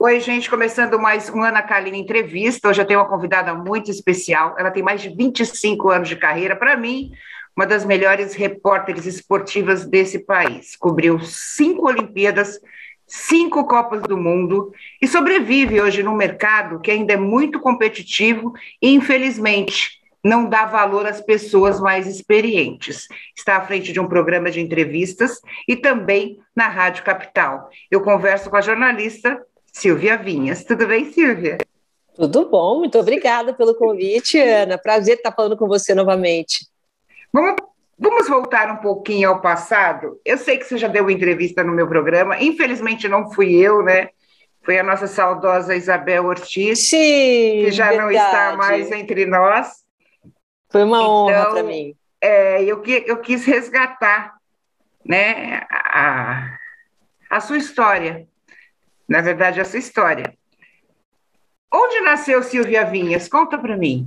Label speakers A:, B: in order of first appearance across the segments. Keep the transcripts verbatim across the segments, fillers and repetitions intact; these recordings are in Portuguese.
A: Oi, gente, começando mais um Ana Carolina Entrevista. Hoje eu tenho uma convidada muito especial. Ela tem mais de vinte e cinco anos de carreira. Para mim, uma das melhores repórteres esportivas desse país. Cobriu cinco Olimpíadas, cinco Copas do Mundo e sobrevive hoje num mercado que ainda é muito competitivo e, infelizmente, não dá valor às pessoas mais experientes. Está à frente de um programa de entrevistas e também na Rádio Capital. Eu converso com a jornalista Silvia Vinhas. Tudo bem, Silvia?
B: Tudo bom, muito obrigada pelo convite, Ana. Prazer estar falando com você novamente.
A: Vamos, vamos voltar um pouquinho ao passado. Eu sei que você já deu uma entrevista no meu programa, infelizmente não fui eu, né? Foi a nossa saudosa Isabel Ortiz,
B: Sim,
A: que já
B: verdade.
A: não está mais entre nós.
B: Foi uma
A: então,
B: honra para mim.
A: É, eu, eu quis resgatar, né, a, a sua história. Na verdade, a sua história. Onde nasceu Silvia Vinhas? Conta para mim.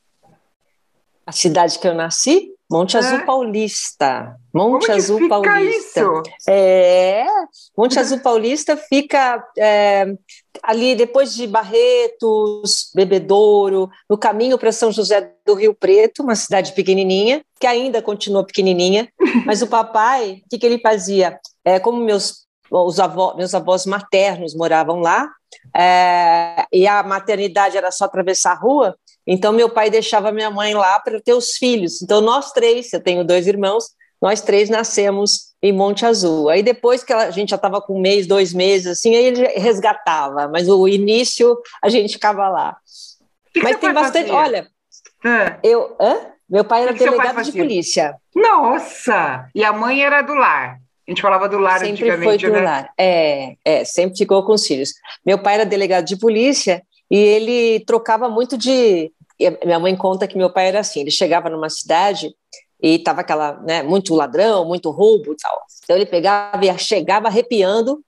B: A cidade que eu nasci? Monte
A: é?
B: Azul Paulista. Monte
A: Como
B: Azul
A: que fica
B: Paulista.
A: Isso?
B: É, Monte Azul Paulista fica é, ali depois de Barretos, Bebedouro, no caminho para São José do Rio Preto, uma cidade pequenininha, que ainda continua pequenininha, mas o papai, o que, que ele fazia? É, como meus, os avós, meus avós maternos moravam lá, é, e a maternidade era só atravessar a rua, então meu pai deixava minha mãe lá para ter os filhos. Então nós três, eu tenho dois irmãos, nós três nascemos em Monte Azul. Aí depois que a gente já estava com um mês, dois meses, assim, aí ele resgatava, mas o início a gente ficava lá.
A: Que
B: mas
A: que
B: tem bastante,
A: fazia?
B: olha,
A: é.
B: eu, hã? meu pai era
A: que que
B: delegado de polícia.
A: Nossa! E a mãe era do lar. A gente falava do lar
B: sempre
A: antigamente,
B: foi do
A: né?
B: lar. É, é, sempre ficou com os filhos. Meu pai era delegado de polícia e ele trocava muito de... Minha mãe conta que meu pai era assim, ele chegava numa cidade e estava aquela, né, muito ladrão, muito roubo e tal. Então ele pegava e chegava arrepiando,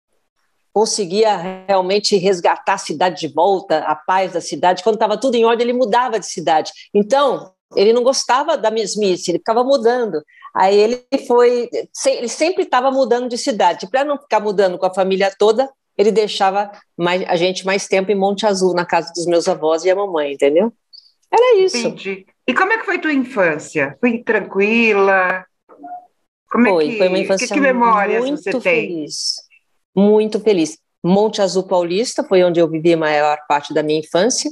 B: conseguia realmente resgatar a cidade de volta, a paz da cidade. Quando estava tudo em ordem, ele mudava de cidade. Então, ele não gostava da mesmice, ele ficava mudando. Aí ele foi, ele sempre estava mudando de cidade. Para não ficar mudando com a família toda, ele deixava mais, a gente mais tempo em Monte Azul, na casa dos meus avós e a mamãe, entendeu? Era isso.
A: Entendi. E como é que foi tua infância? Foi tranquila? Como
B: foi,
A: é que,
B: foi uma infância
A: que, que memórias
B: muito
A: você tem?
B: feliz. Muito feliz. Monte Azul Paulista foi onde eu vivi a maior parte da minha infância,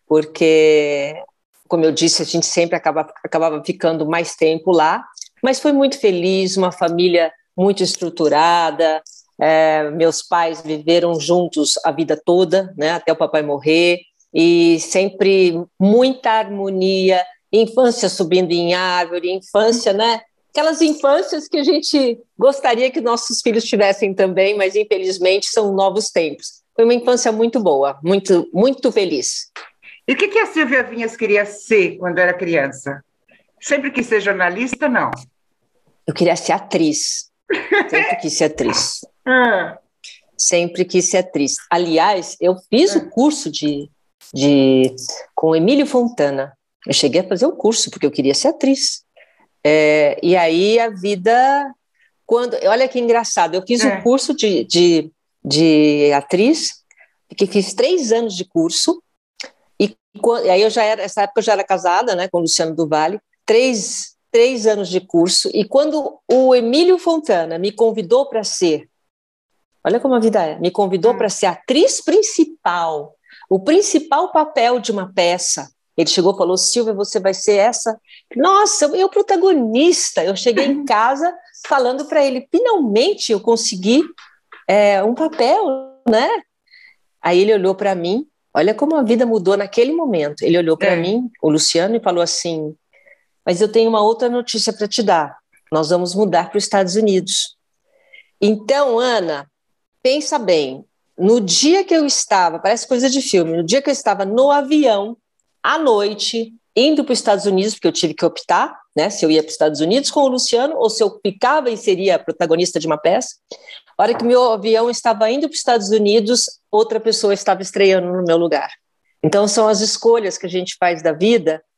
B: porque, como eu disse, a gente sempre acaba, acabava ficando mais tempo lá, mas foi muito feliz, uma família muito estruturada, é, meus pais viveram juntos a vida toda, né, até o papai morrer, e sempre muita harmonia, infância subindo em árvore, infância, né? Aquelas infâncias que a gente gostaria que nossos filhos tivessem também, mas infelizmente são novos tempos. Foi uma infância muito boa, muito, muito feliz.
A: E o que, que a Silvia Vinhas queria ser quando era criança? Sempre quis ser jornalista, não?
B: Eu queria ser atriz. Sempre quis ser atriz.
A: ah.
B: Sempre quis ser atriz. Aliás, eu fiz o curso de, de, com Emílio Fontana. Eu cheguei a fazer o curso porque eu queria ser atriz. É, e aí a vida, quando, olha que engraçado, eu fiz
A: é.
B: o curso de, de, de atriz, que fiz três anos de curso, e, e aí eu já era, nessa época eu já era casada, né, com o Luciano do Vale, três, três anos de curso, e quando o Emílio Fontana me convidou para ser, olha como a vida é, me convidou hum. para ser atriz principal, o principal papel de uma peça. Ele chegou e falou, Silvia, você vai ser essa... Nossa, eu protagonista. Eu cheguei em casa falando para ele, finalmente eu consegui é, um papel, né? Aí ele olhou para mim, olha como a vida mudou naquele momento. Ele olhou para é. mim, o Luciano, e falou assim, mas eu tenho uma outra notícia para te dar. Nós vamos mudar para os Estados Unidos. Então, Ana, pensa bem, no dia que eu estava, parece coisa de filme, no dia que eu estava no avião, à noite, indo para os Estados Unidos, porque eu tive que optar, né, se eu ia para os Estados Unidos com o Luciano ou se eu ficava e seria protagonista de uma peça. A hora que meu avião estava indo para os Estados Unidos, outra pessoa estava estreando no meu lugar. Então, são as escolhas que a gente faz da vida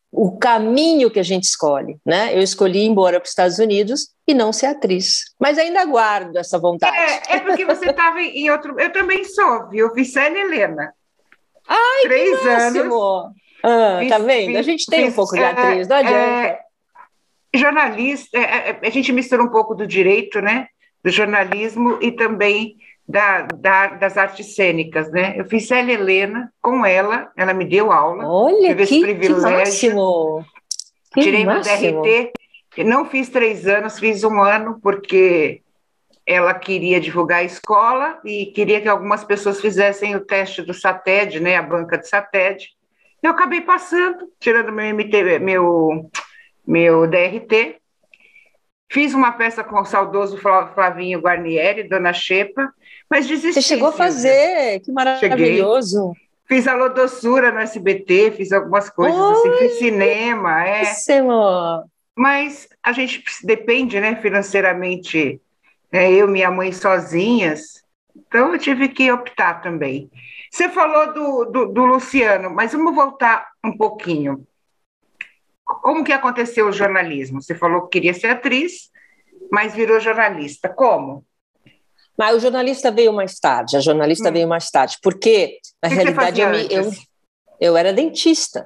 B: o caminho que a gente escolhe, né? Eu escolhi ir embora para os Estados Unidos e não ser atriz, mas ainda guardo essa vontade.
A: É, é porque você estava em outro... Eu também sou, viu? Fiz Célia Helena.
B: Ai,
A: Três
B: que máximo!
A: anos.
B: Ah,
A: Fiz,
B: tá vendo? A
A: fiz,
B: gente tem
A: fiz,
B: um pouco de
A: é,
B: atriz, não adianta.
A: é, jornalista, é, é, a gente mistura um pouco do direito, né? Do jornalismo e também da, da, das artes cênicas, né? Eu fiz Célia Helena com ela, ela me deu aula,
B: Olha,
A: tive esse
B: que, que
A: privilégio,
B: máximo! Que
A: tirei meu
B: máximo!
A: D R T, não fiz três anos, fiz um ano, porque ela queria divulgar a escola e queria que algumas pessoas fizessem o teste do SATED, né? A banca de SATED. Eu acabei passando, tirando meu M T, meu, meu D R T. Fiz uma peça com o saudoso Flavinho Guarnieri, Dona Xepa, mas desisti.
B: Você chegou a fazer, que maravilhoso.
A: Cheguei. Fiz a Lodossura no S B T, fiz algumas coisas
B: Oi,
A: assim, fiz cinema, é.
B: Máximo.
A: Mas a gente depende, né, financeiramente, é, eu e minha mãe sozinhas, então eu tive que optar também. Você falou do, do, do Luciano, mas vamos voltar um pouquinho. Como que aconteceu o jornalismo? Você falou que queria ser atriz, mas virou jornalista. Como?
B: Mas o jornalista veio mais tarde, a jornalista hum. veio mais tarde, porque, na
A: que
B: realidade,
A: que
B: eu, eu, eu era dentista.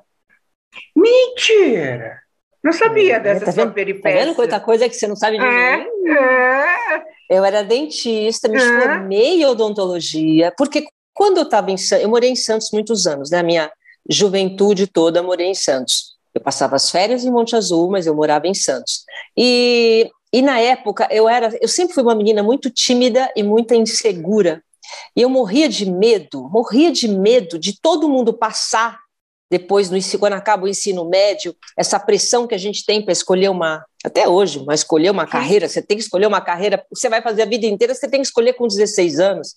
A: Mentira! Não sabia é, dessa
B: tá
A: sua
B: vendo,
A: peripécia.
B: Tá vendo quanta coisa que você não sabe de
A: é,
B: mim?
A: É.
B: Eu era dentista, me é. formei em odontologia, porque quando eu estava em Santos, eu morei em Santos muitos anos, né? A minha juventude toda morei em Santos. Eu passava as férias em Monte Azul, mas eu morava em Santos. E, e na época, eu, era, eu sempre fui uma menina muito tímida e muito insegura. E eu morria de medo, morria de medo de todo mundo passar depois, no, quando acaba o ensino médio, essa pressão que a gente tem para escolher uma, até hoje, mas escolher uma Sim. carreira, você tem que escolher uma carreira, você vai fazer a vida inteira, você tem que escolher com dezesseis anos.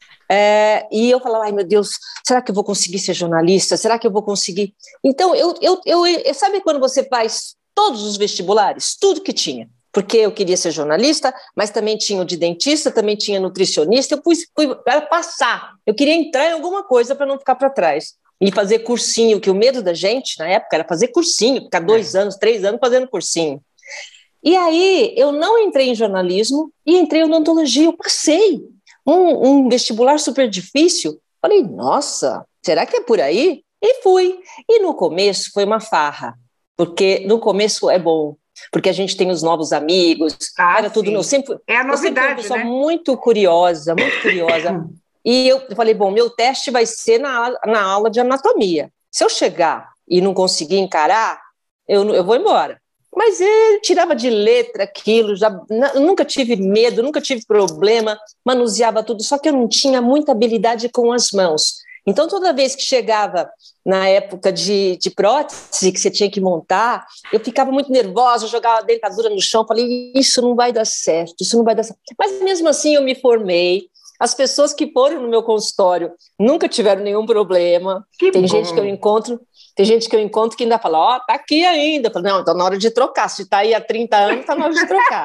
B: É, e eu falava, ai meu Deus, será que eu vou conseguir ser jornalista? Será que eu vou conseguir? Então, eu, eu, eu, eu sabe quando você faz todos os vestibulares? Tudo que tinha. Porque eu queria ser jornalista, mas também tinha o de dentista, também tinha nutricionista, eu fui, fui para passar. Eu queria entrar em alguma coisa para não ficar para trás. E fazer cursinho, que o medo da gente, na época, era fazer cursinho, ficar dois é. anos, três anos fazendo cursinho. E aí, eu não entrei em jornalismo e entrei em odontologia, eu passei. Um, um vestibular super difícil. Falei, nossa, será que é por aí? E fui. E no começo foi uma farra, porque no começo é bom, porque a gente tem os novos amigos, ah, era tudo novo. Sempre,
A: é a novidade, eu sempre fui uma
B: pessoa
A: né?
B: muito curiosa, muito curiosa. E eu falei, bom, meu teste vai ser na, na aula de anatomia. Se eu chegar e não conseguir encarar, eu, eu vou embora. Mas ele tirava de letra aquilo, já, nunca tive medo, nunca tive problema, manuseava tudo, só que eu não tinha muita habilidade com as mãos. Então, toda vez que chegava na época de, de prótese, que você tinha que montar, eu ficava muito nervosa, jogava a dentadura no chão, falei, isso não vai dar certo, isso não vai dar certo. Mas mesmo assim eu me formei. As pessoas que foram no meu consultório nunca tiveram nenhum problema.
A: Que
B: Tem
A: bom.
B: gente que eu encontro, tem gente que eu encontro que ainda fala, ó, oh, tá aqui ainda. Eu falo, não, então na hora de trocar. Se tá aí há trinta anos, tá na hora de trocar.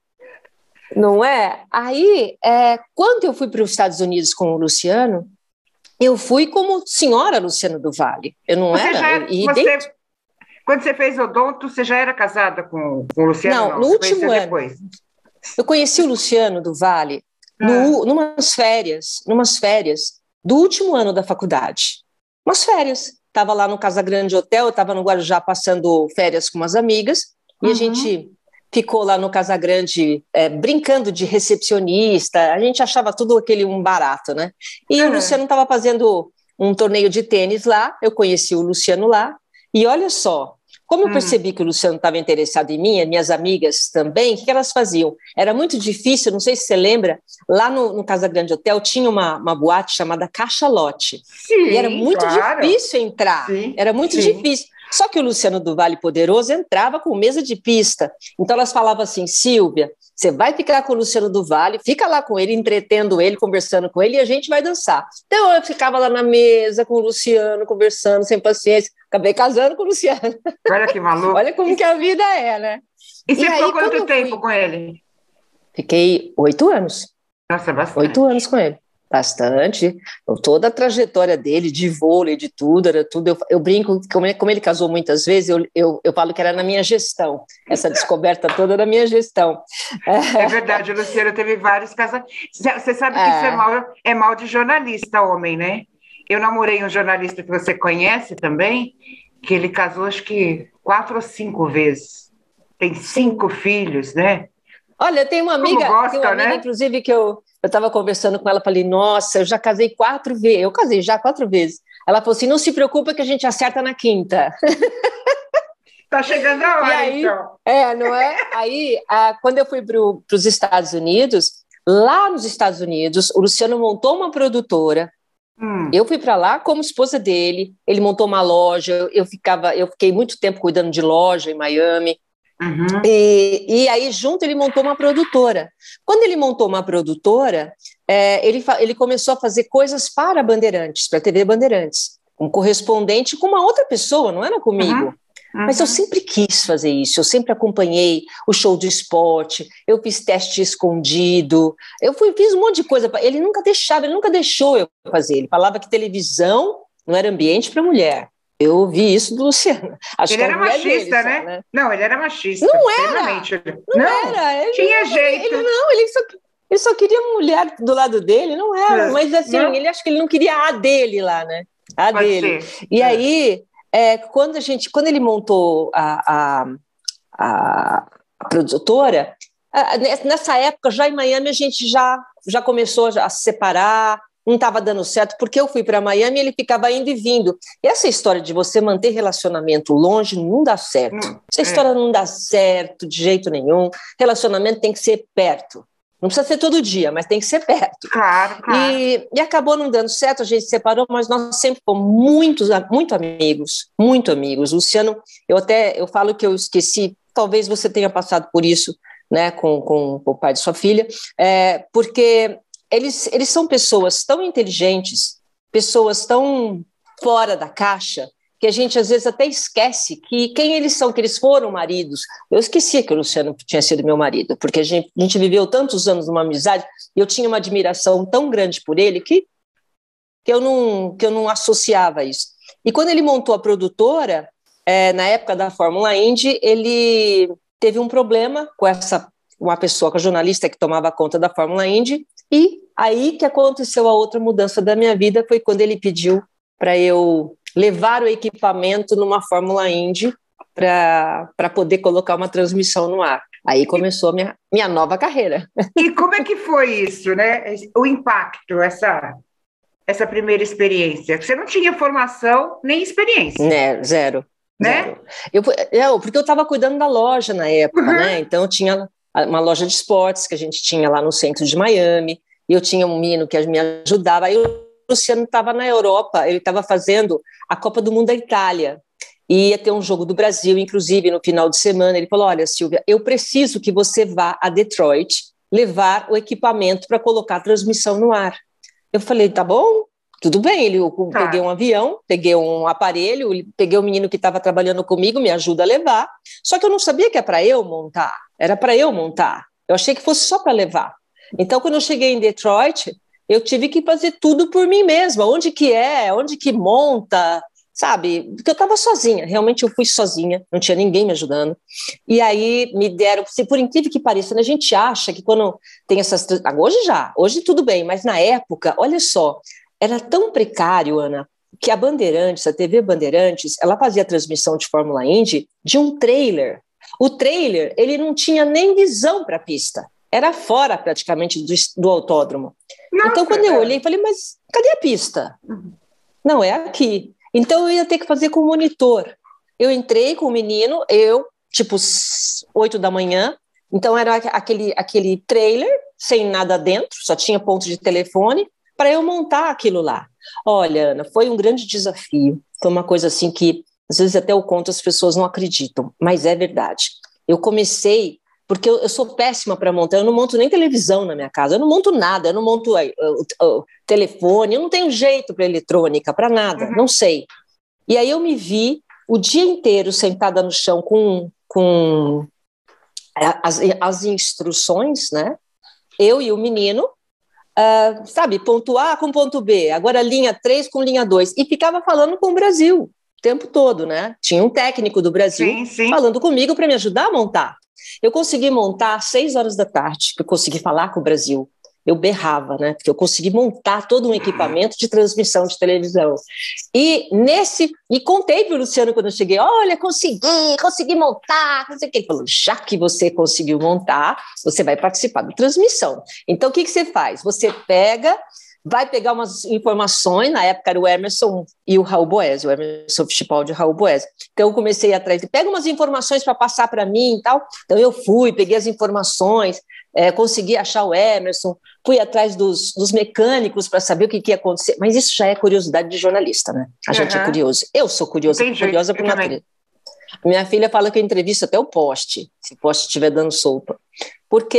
B: Não é? Aí, é, quando eu fui para os Estados Unidos com o Luciano, eu fui como senhora Luciano do Vale. Eu não
A: você
B: era.
A: Já,
B: e
A: você,
B: dentro...
A: Quando você fez odonto, você já era casada com, com o Luciano?
B: Não,
A: não
B: no
A: você
B: último ano.
A: Depois.
B: Eu conheci o Luciano do Vale no, ah. numas férias, numas férias do último ano da faculdade. Umas férias. Estava lá no Casa Grande Hotel, eu estava no Guarujá passando férias com umas amigas, e uhum. a gente ficou lá no Casa Grande é, brincando de recepcionista, a gente achava tudo aquele um barato, né? E uhum. o Luciano estava fazendo um torneio de tênis lá, eu conheci o Luciano lá, e olha só, como eu percebi que o Luciano estava interessado em mim, minhas amigas também, o que elas faziam? Era muito difícil, não sei se você lembra, lá no, no Casa Grande Hotel tinha uma, uma boate chamada Caixa Lote.
A: Sim,
B: e era muito
A: claro.
B: difícil entrar,
A: sim,
B: era muito
A: sim.
B: difícil. Só que o Luciano do Vale Poderoso entrava com mesa de pista. Então elas falavam assim, Silvia, você vai ficar com o Luciano do Vale, fica lá com ele, entretendo ele, conversando com ele, e a gente vai dançar. Então eu ficava lá na mesa com o Luciano, conversando, sem paciência. Acabei casando com o Luciano.
A: Olha que maluco.
B: Olha como e... que a vida é, né?
A: E você e ficou aí, quanto tempo fui... com ele?
B: Fiquei oito anos.
A: Nossa, bastante.
B: Oito anos com ele. Bastante. Toda a trajetória dele, de vôlei, de tudo, era tudo. Eu, eu brinco, como ele, como ele casou muitas vezes, eu, eu, eu falo que era na minha gestão, essa descoberta toda da minha gestão.
A: É verdade, o Luciano teve vários casamentos. Você sabe que isso é
B: É,
A: mal, é mal de jornalista, homem, né? Eu namorei um jornalista que você conhece também, que ele casou acho que quatro ou cinco vezes. Tem
B: sim.
A: cinco filhos, né?
B: Olha, tem uma
A: Como
B: amiga, tem uma
A: gosta,
B: amiga,
A: né?
B: inclusive, que eu eu estava conversando com ela, falei, nossa, eu já casei quatro vezes, eu casei já quatro vezes. Ela falou assim, não se preocupa que a gente acerta na quinta.
A: Tá chegando a
B: E
A: hora,
B: aí,
A: então.
B: é, não é? Aí, ah, quando eu fui para os Estados Unidos, lá nos Estados Unidos, o Luciano montou uma produtora.
A: Hum,
B: Eu fui para lá como esposa dele. Ele montou uma loja. Eu, eu ficava, eu fiquei muito tempo cuidando de loja em Miami.
A: uhum,
B: E, e aí, junto, ele montou uma produtora. Quando ele montou uma produtora, é, ele, ele começou a fazer coisas para Bandeirantes, para a T V Bandeirantes, um correspondente com uma outra pessoa, não era
A: uhum,
B: comigo. Mas eu
A: uhum.
B: sempre quis fazer isso, eu sempre acompanhei o show de esporte, eu fiz teste escondido, eu fui, fiz um monte de coisa. Ele nunca deixava, ele nunca deixou eu fazer. Ele falava que televisão não era ambiente para mulher. Eu ouvi isso do Luciano. Acho
A: Ele
B: que é a
A: era
B: mulher dele
A: machista,
B: só,
A: né?
B: né?
A: Não, ele era machista,
B: Não era,
A: extremamente.
B: não
A: Não,
B: era. Ele,
A: tinha
B: ele, ele
A: jeito.
B: não, ele só, ele só queria mulher do lado dele, não era.
A: É,
B: Mas assim,
A: não,
B: ele acha que ele não queria a dele lá, né? A
A: pode
B: dele.
A: ser.
B: E
A: É.
B: aí, é, quando a gente, quando ele montou a, a, a, a produtora, a, nessa época, já em Miami, a gente já, já começou a se separar, não estava dando certo, porque eu fui para Miami e ele ficava indo e vindo. E essa história de você manter relacionamento longe não dá certo.
A: Não,
B: Essa
A: é,
B: história não dá certo de jeito nenhum. Relacionamento tem que ser perto. Não precisa ser todo dia, mas tem que ser perto.
A: claro, claro.
B: E, e acabou não dando certo, a gente se separou, mas nós sempre fomos muitos, muito amigos, muito amigos. Luciano, eu até eu falo que eu esqueci, talvez você tenha passado por isso, né, com, com, com o pai de sua filha, é, porque eles, eles são pessoas tão inteligentes, pessoas tão fora da caixa, que a gente às vezes até esquece que quem eles são, que eles foram maridos. Eu esqueci que o Luciano tinha sido meu marido, porque a gente, a gente viveu tantos anos numa amizade, e eu tinha uma admiração tão grande por ele que, que, eu, não, que eu não associava isso. E quando ele montou a produtora, é, na época da Fórmula Indy, ele teve um problema com essa uma pessoa, com a jornalista que tomava conta da Fórmula Indy, e aí que aconteceu a outra mudança da minha vida, foi quando ele pediu para eu levar o equipamento numa Fórmula Indy para poder colocar uma transmissão no ar. Aí
A: E,
B: começou a minha, minha nova carreira.
A: e como é que foi isso, né? O impacto, essa, essa primeira experiência? Você não tinha formação nem experiência,
B: Né, zero,
A: né?
B: zero. Eu, eu, porque eu estava cuidando da loja na época, né?
A: Uhum.
B: Então eu tinha uma loja de esportes que a gente tinha lá no centro de Miami, e eu tinha um menino que me ajudava. Aí o Luciano estava na Europa, ele estava fazendo a Copa do Mundo da Itália, e ia ter um jogo do Brasil, inclusive, no final de semana. Ele falou, olha, Silvia, eu preciso que você vá a Detroit levar o equipamento para colocar a transmissão no ar. Eu falei, tá bom, tudo bem. Ele, eu peguei um
A: Claro.
B: avião, peguei um aparelho, peguei o menino que estava trabalhando comigo, me ajuda a levar, só que eu não sabia que era para eu montar, era para eu montar. Eu achei que fosse só para levar. Então, quando eu cheguei em Detroit, eu tive que fazer tudo por mim mesma. Onde que é, onde que monta, sabe? Porque eu estava sozinha, realmente eu fui sozinha, não tinha ninguém me ajudando. E aí me deram, por incrível que pareça, né, a gente acha que quando tem essas... Hoje já, hoje tudo bem, mas na época, olha só, era tão precário, Ana, que a Bandeirantes, a T V Bandeirantes, ela fazia a transmissão de Fórmula Indy de um trailer. O trailer, ele não tinha nem visão para a pista. Era fora, praticamente, do, do autódromo. Então,
A: Nossa,
B: quando eu
A: é.
B: olhei, falei, mas cadê a pista?
A: Uhum.
B: Não, é aqui. Então, eu ia ter que fazer com o monitor. Eu entrei com o menino, eu, tipo, oito da manhã. Então, era aquele, aquele trailer, sem nada dentro, só tinha ponto de telefone, para eu montar aquilo lá. Olha, Ana, foi um grande desafio. Foi uma coisa assim que, às vezes, até eu conto, as pessoas não acreditam, mas é verdade. Eu comecei, porque eu, eu sou péssima para montar, eu não monto nem televisão na minha casa, eu não monto nada, eu não monto uh, uh, uh, telefone, eu não tenho jeito para eletrônica, para nada,
A: Uhum.
B: não sei. E aí eu me vi o dia inteiro sentada no chão com, com as, as instruções, né? Eu e o menino, uh, sabe, ponto A com ponto B, agora linha três com linha dois, e ficava falando com o Brasil o tempo todo, né? Tinha um técnico do Brasil
A: sim, sim.
B: falando comigo para me ajudar a montar. Eu consegui montar às seis horas da tarde, que eu consegui falar com o Brasil. Eu berrava, né? Porque eu consegui montar todo um equipamento de transmissão de televisão. E nesse, e contei para o Luciano quando eu cheguei, olha, consegui, consegui montar, não sei o que. Ele falou, já que você conseguiu montar, você vai participar da transmissão. Então, o que, que você faz? Você pega, vai pegar umas informações, na época era o Emerson e o Raul Boesio, o Emerson Fittipaldi e o Raul Boesio. Então, eu comecei atrás, pega umas informações para passar para mim e tal. Então, eu fui, peguei as informações, É, consegui achar o Emerson, fui atrás dos, dos mecânicos para saber o que, que ia acontecer, mas isso já é curiosidade de jornalista, né? A uhum. gente é curioso. Eu sou curiosa,
A: Entendi.
B: curiosa por natureza. Minha filha fala que eu entrevisto até o poste, se o poste estiver dando solpa. Porque...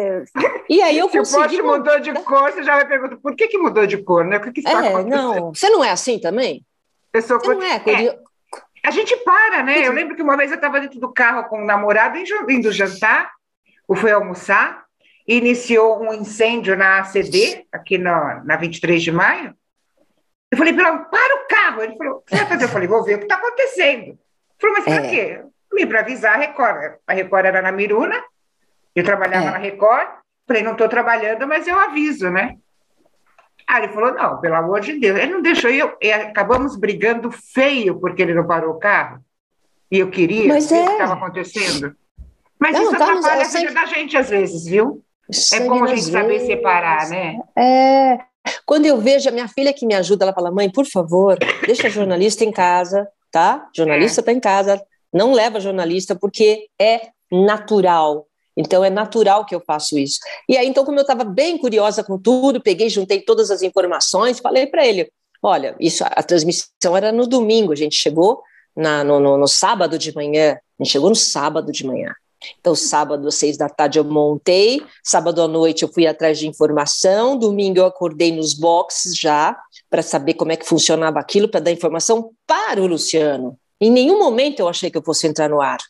B: E aí eu
A: se
B: consegui...
A: o poste mudou de cor, você já vai perguntar, por que, que mudou de cor, né? O que, que está
B: é,
A: acontecendo?
B: Não, você não é assim também?
A: Eu sou
B: você não é curioso?
A: É, a gente para, né? Eu lembro que uma vez eu estava dentro do carro com um namorado, indo jantar, ou foi almoçar, iniciou um incêndio na A C D, aqui na, na vinte e três de maio. Eu falei, para o carro. Ele falou, o que você vai fazer? Eu falei, vou ver o que está acontecendo. Ele falou, mas para é. quê? Eu falei, para avisar a Record. A Record era na Miruna, eu trabalhava é. na Record. Falei, não estou trabalhando, mas eu aviso, né? Aí ele falou, não, pelo amor de Deus. Ele não deixou, e, eu, e acabamos brigando feio porque ele não parou o carro. E eu queria
B: mas
A: ver
B: é.
A: o que estava acontecendo. Mas
B: não,
A: isso
B: tá,
A: atrapalha a
B: sei...
A: vida da gente às vezes, viu? É bom a gente saber
B: vezes.
A: separar, né?
B: É. Quando eu vejo a minha filha que me ajuda, ela fala, mãe, por favor, deixa a jornalista em casa, tá? Jornalista está é. em casa, não leva jornalista porque é natural. Então, é natural que eu faço isso. E aí, então, como eu estava bem curiosa com tudo, peguei, juntei todas as informações, falei para ele, olha, isso, a transmissão era no domingo, a gente chegou na, no, no, no sábado de manhã, a gente chegou no sábado de manhã. Então, sábado, às seis da tarde, eu montei, sábado à noite eu fui atrás de informação, domingo eu acordei nos boxes já, para saber como é que funcionava aquilo, para dar informação para o Luciano. Em nenhum momento eu achei que eu fosse entrar no ar.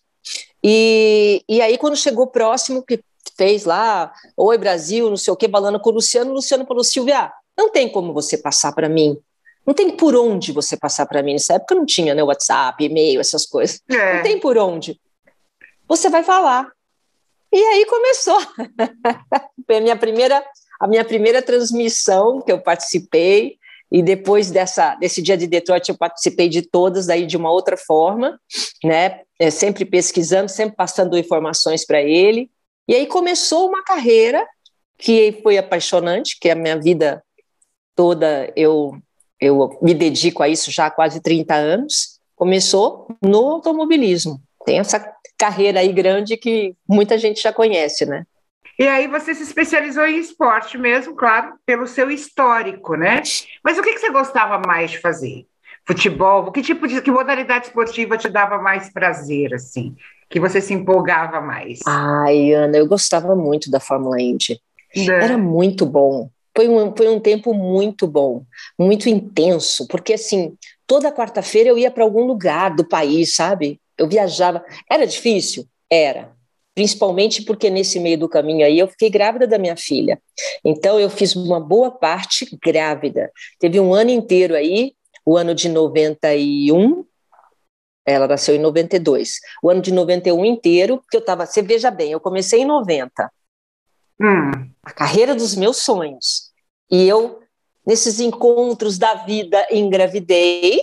B: E, e aí, quando chegou próximo, que fez lá, Oi Brasil, não sei o que, falando com o Luciano, o Luciano falou, Silvia, não tem como você passar para mim, não tem por onde você passar para mim. Nessa época não tinha, né, WhatsApp, e-mail, essas coisas. É. Não tem por onde. Você vai falar. E aí começou. Foi a minha primeira, a minha primeira transmissão que eu participei, e depois dessa, desse dia de Detroit eu participei de todas, daí de uma outra forma, né? É, sempre pesquisando, sempre passando informações para ele. E aí começou uma carreira que foi apaixonante, que a minha vida toda eu, eu me dedico a isso já há quase trinta anos. Começou no automobilismo. Tem essa carreira aí grande que muita gente já conhece, né?
A: E aí você se especializou em esporte mesmo, claro, pelo seu histórico, né? Mas o que, que você gostava mais de fazer? Futebol? Que tipo de que modalidade esportiva te dava mais prazer, assim? Que você se empolgava mais?
B: Ai, Ana, eu gostava muito da Fórmula Indy. É. Era muito bom. Foi um, foi um tempo muito bom, muito intenso, porque assim, toda quarta-feira eu ia para algum lugar do país, sabe? Eu viajava. Era difícil? Era. Principalmente porque nesse meio do caminho aí eu fiquei grávida da minha filha. Então eu fiz uma boa parte grávida. Teve um ano inteiro aí, o ano de noventa e um, ela nasceu em noventa e dois, o ano de noventa e um inteiro, porque eu estava, você veja bem, eu comecei em noventa, hum. a carreira dos meus sonhos, e eu, nesses encontros da vida, engravidei,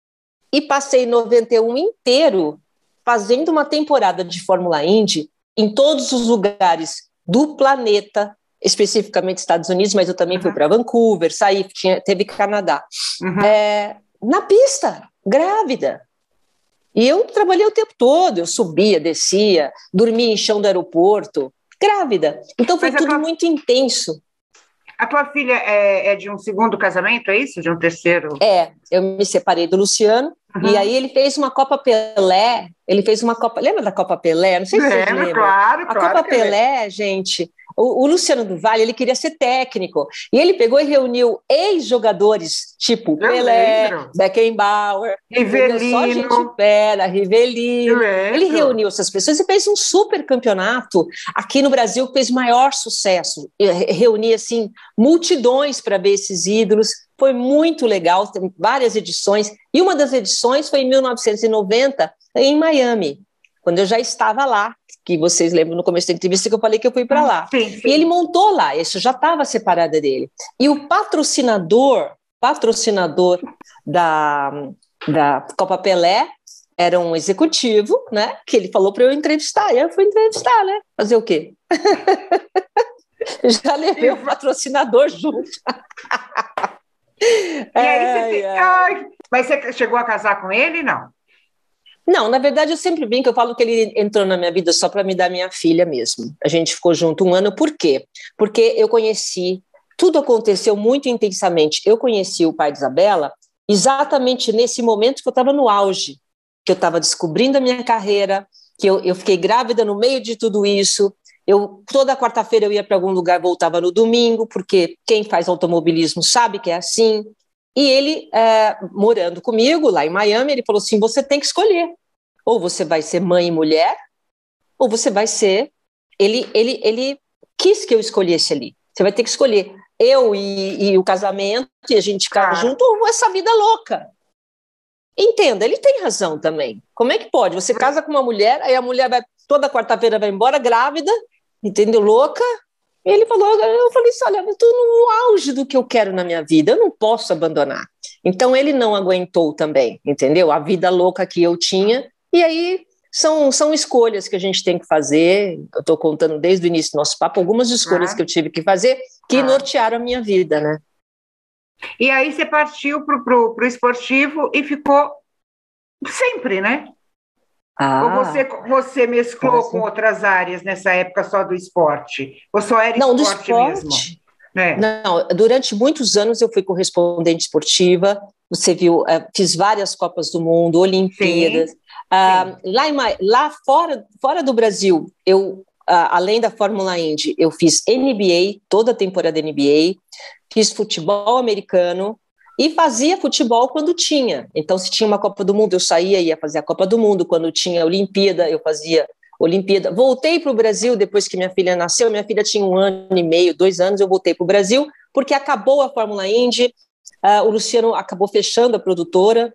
B: e passei noventa e um inteiro fazendo uma temporada de Fórmula Indy em todos os lugares do planeta, especificamente Estados Unidos, mas eu também uhum. fui para Vancouver, saí, tinha, teve Canadá, uhum. é, na pista, grávida. E eu trabalhei o tempo todo, eu subia, descia, dormia em chão do aeroporto, grávida. Então foi mas tudo tua... muito intenso.
A: A tua filha é, é de um segundo casamento, é isso? De um terceiro?
B: É, eu me separei do Luciano, uhum. e aí ele fez uma Copa Pelé, ele fez uma Copa, lembra da Copa Pelé? Não sei se vocês lembram.
A: Claro,
B: a
A: claro
B: Copa Pelé, é. gente, O, o Luciano do Vale, ele queria ser técnico, e ele pegou e reuniu ex-jogadores, tipo
A: Eu
B: Pelé,
A: lembro.
B: Beckenbauer,
A: Rivelino.
B: só gente fera, Rivelino. Ele reuniu essas pessoas e fez um super campeonato aqui no Brasil, que fez maior sucesso. Reunia, assim, multidões para ver esses ídolos. Foi muito legal, tem várias edições. E uma das edições foi em mil novecentos e noventa, em Miami, quando eu já estava lá, que vocês lembram no começo da entrevista que eu falei que eu fui para lá.
A: Sim, sim.
B: E ele montou lá, isso já estava separada dele. E o patrocinador, patrocinador da, da Copa Pelé era um executivo, né? Que ele falou para eu entrevistar. E eu fui entrevistar, né? Fazer o quê? Já levei o patrocinador junto.
A: E aí você... Ai, ai. Mas você chegou a casar com ele, não?
B: Não, na verdade eu sempre brinco, eu falo que ele entrou na minha vida só para me dar minha filha mesmo. A gente ficou junto um ano, por quê? Porque eu conheci, tudo aconteceu muito intensamente. Eu conheci o pai de Isabela exatamente nesse momento que eu estava no auge, que eu estava descobrindo a minha carreira, que eu, eu fiquei grávida no meio de tudo isso. Eu, toda quarta-feira eu ia para algum lugar, voltava no domingo, porque quem faz automobilismo sabe que é assim. E ele, é, morando comigo lá em Miami, ele falou assim, você tem que escolher. Ou você vai ser mãe e mulher, ou você vai ser... Ele, ele, ele quis que eu escolhesse ali. Você vai ter que escolher eu e, e o casamento, e a gente ficar
A: Claro.
B: junto, ou essa vida louca. Entenda, ele tem razão também. Como é que pode? Você casa com uma mulher, aí a mulher vai toda quarta-feira vai embora grávida, entendeu? Louca. E ele falou, eu falei assim, olha, eu estou no auge do que eu quero na minha vida, eu não posso abandonar. Então ele não aguentou também, entendeu? A vida louca que eu tinha, e aí são, são escolhas que a gente tem que fazer. Eu estou contando desde o início do nosso papo algumas escolhas ah, que eu tive que fazer que ah. nortearam a minha vida, né?
A: E aí você partiu para o esportivo e ficou sempre, né? Ah, Ou você, você mesclou assim. com outras áreas nessa época só do esporte? Ou só era
B: não,
A: esporte,
B: do esporte
A: mesmo? É.
B: Não, durante muitos anos eu fui correspondente esportiva, você viu, fiz várias Copas do Mundo, Olimpíadas. Sim, ah, sim. Lá, em, lá fora, fora do Brasil, eu, ah, além da Fórmula Indy, eu fiz N B A, toda a temporada N B A, fiz futebol americano, e fazia futebol quando tinha. Então, se tinha uma Copa do Mundo, eu saía e ia fazer a Copa do Mundo. Quando tinha a Olimpíada, eu fazia Olimpíada. Voltei para o Brasil depois que minha filha nasceu. Minha filha tinha um ano e meio, dois anos, eu voltei para o Brasil, porque acabou a Fórmula Indy, uh, o Luciano acabou fechando a produtora,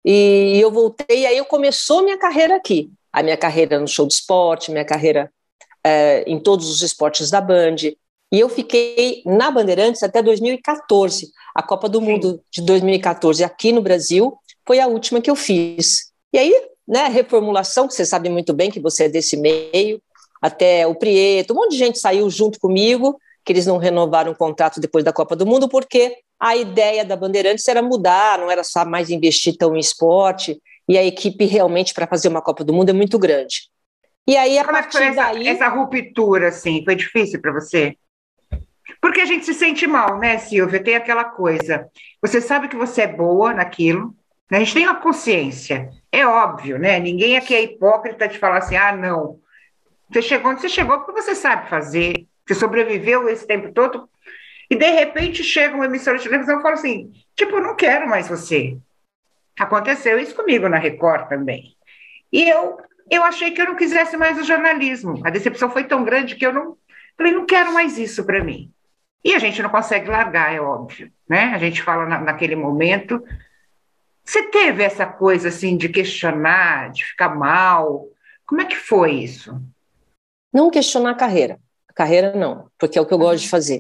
B: e eu voltei, e aí eu começou minha carreira aqui. A minha carreira no show de esporte, minha carreira uh, em todos os esportes da Band. E eu fiquei na Bandeirantes até dois mil e quatorze. A Copa do Sim. Mundo de dois mil e quatorze aqui no Brasil foi a última que eu fiz. E aí, né, reformulação, que você sabe muito bem que você é desse meio, até o Prieto, um monte de gente saiu junto comigo, que eles não renovaram o contrato depois da Copa do Mundo, porque a ideia da Bandeirantes era mudar, não era só mais investir tão em esporte, e a equipe realmente para fazer uma Copa do Mundo é muito grande. E aí, a
A: Como
B: partir
A: foi essa,
B: daí...
A: essa ruptura, assim, foi difícil para você? Porque a gente se sente mal, né, Silvia? Tem aquela coisa, você sabe que você é boa naquilo, né? A gente tem uma consciência, é óbvio, né? Ninguém aqui é hipócrita de falar assim, ah, não, você chegou onde você chegou porque você sabe fazer, você sobreviveu esse tempo todo, e de repente chega uma emissora de televisão e fala assim, tipo, eu não quero mais você. Aconteceu isso comigo na Record também. E eu, eu achei que eu não quisesse mais o jornalismo, a decepção foi tão grande que eu não, falei, não quero mais isso para mim. E a gente não consegue largar, é óbvio, né? A gente fala na, naquele momento. Você teve essa coisa, assim, de questionar, de ficar mal? Como é que foi isso?
B: Não questionar a carreira. A carreira não, porque é o que eu gosto de fazer.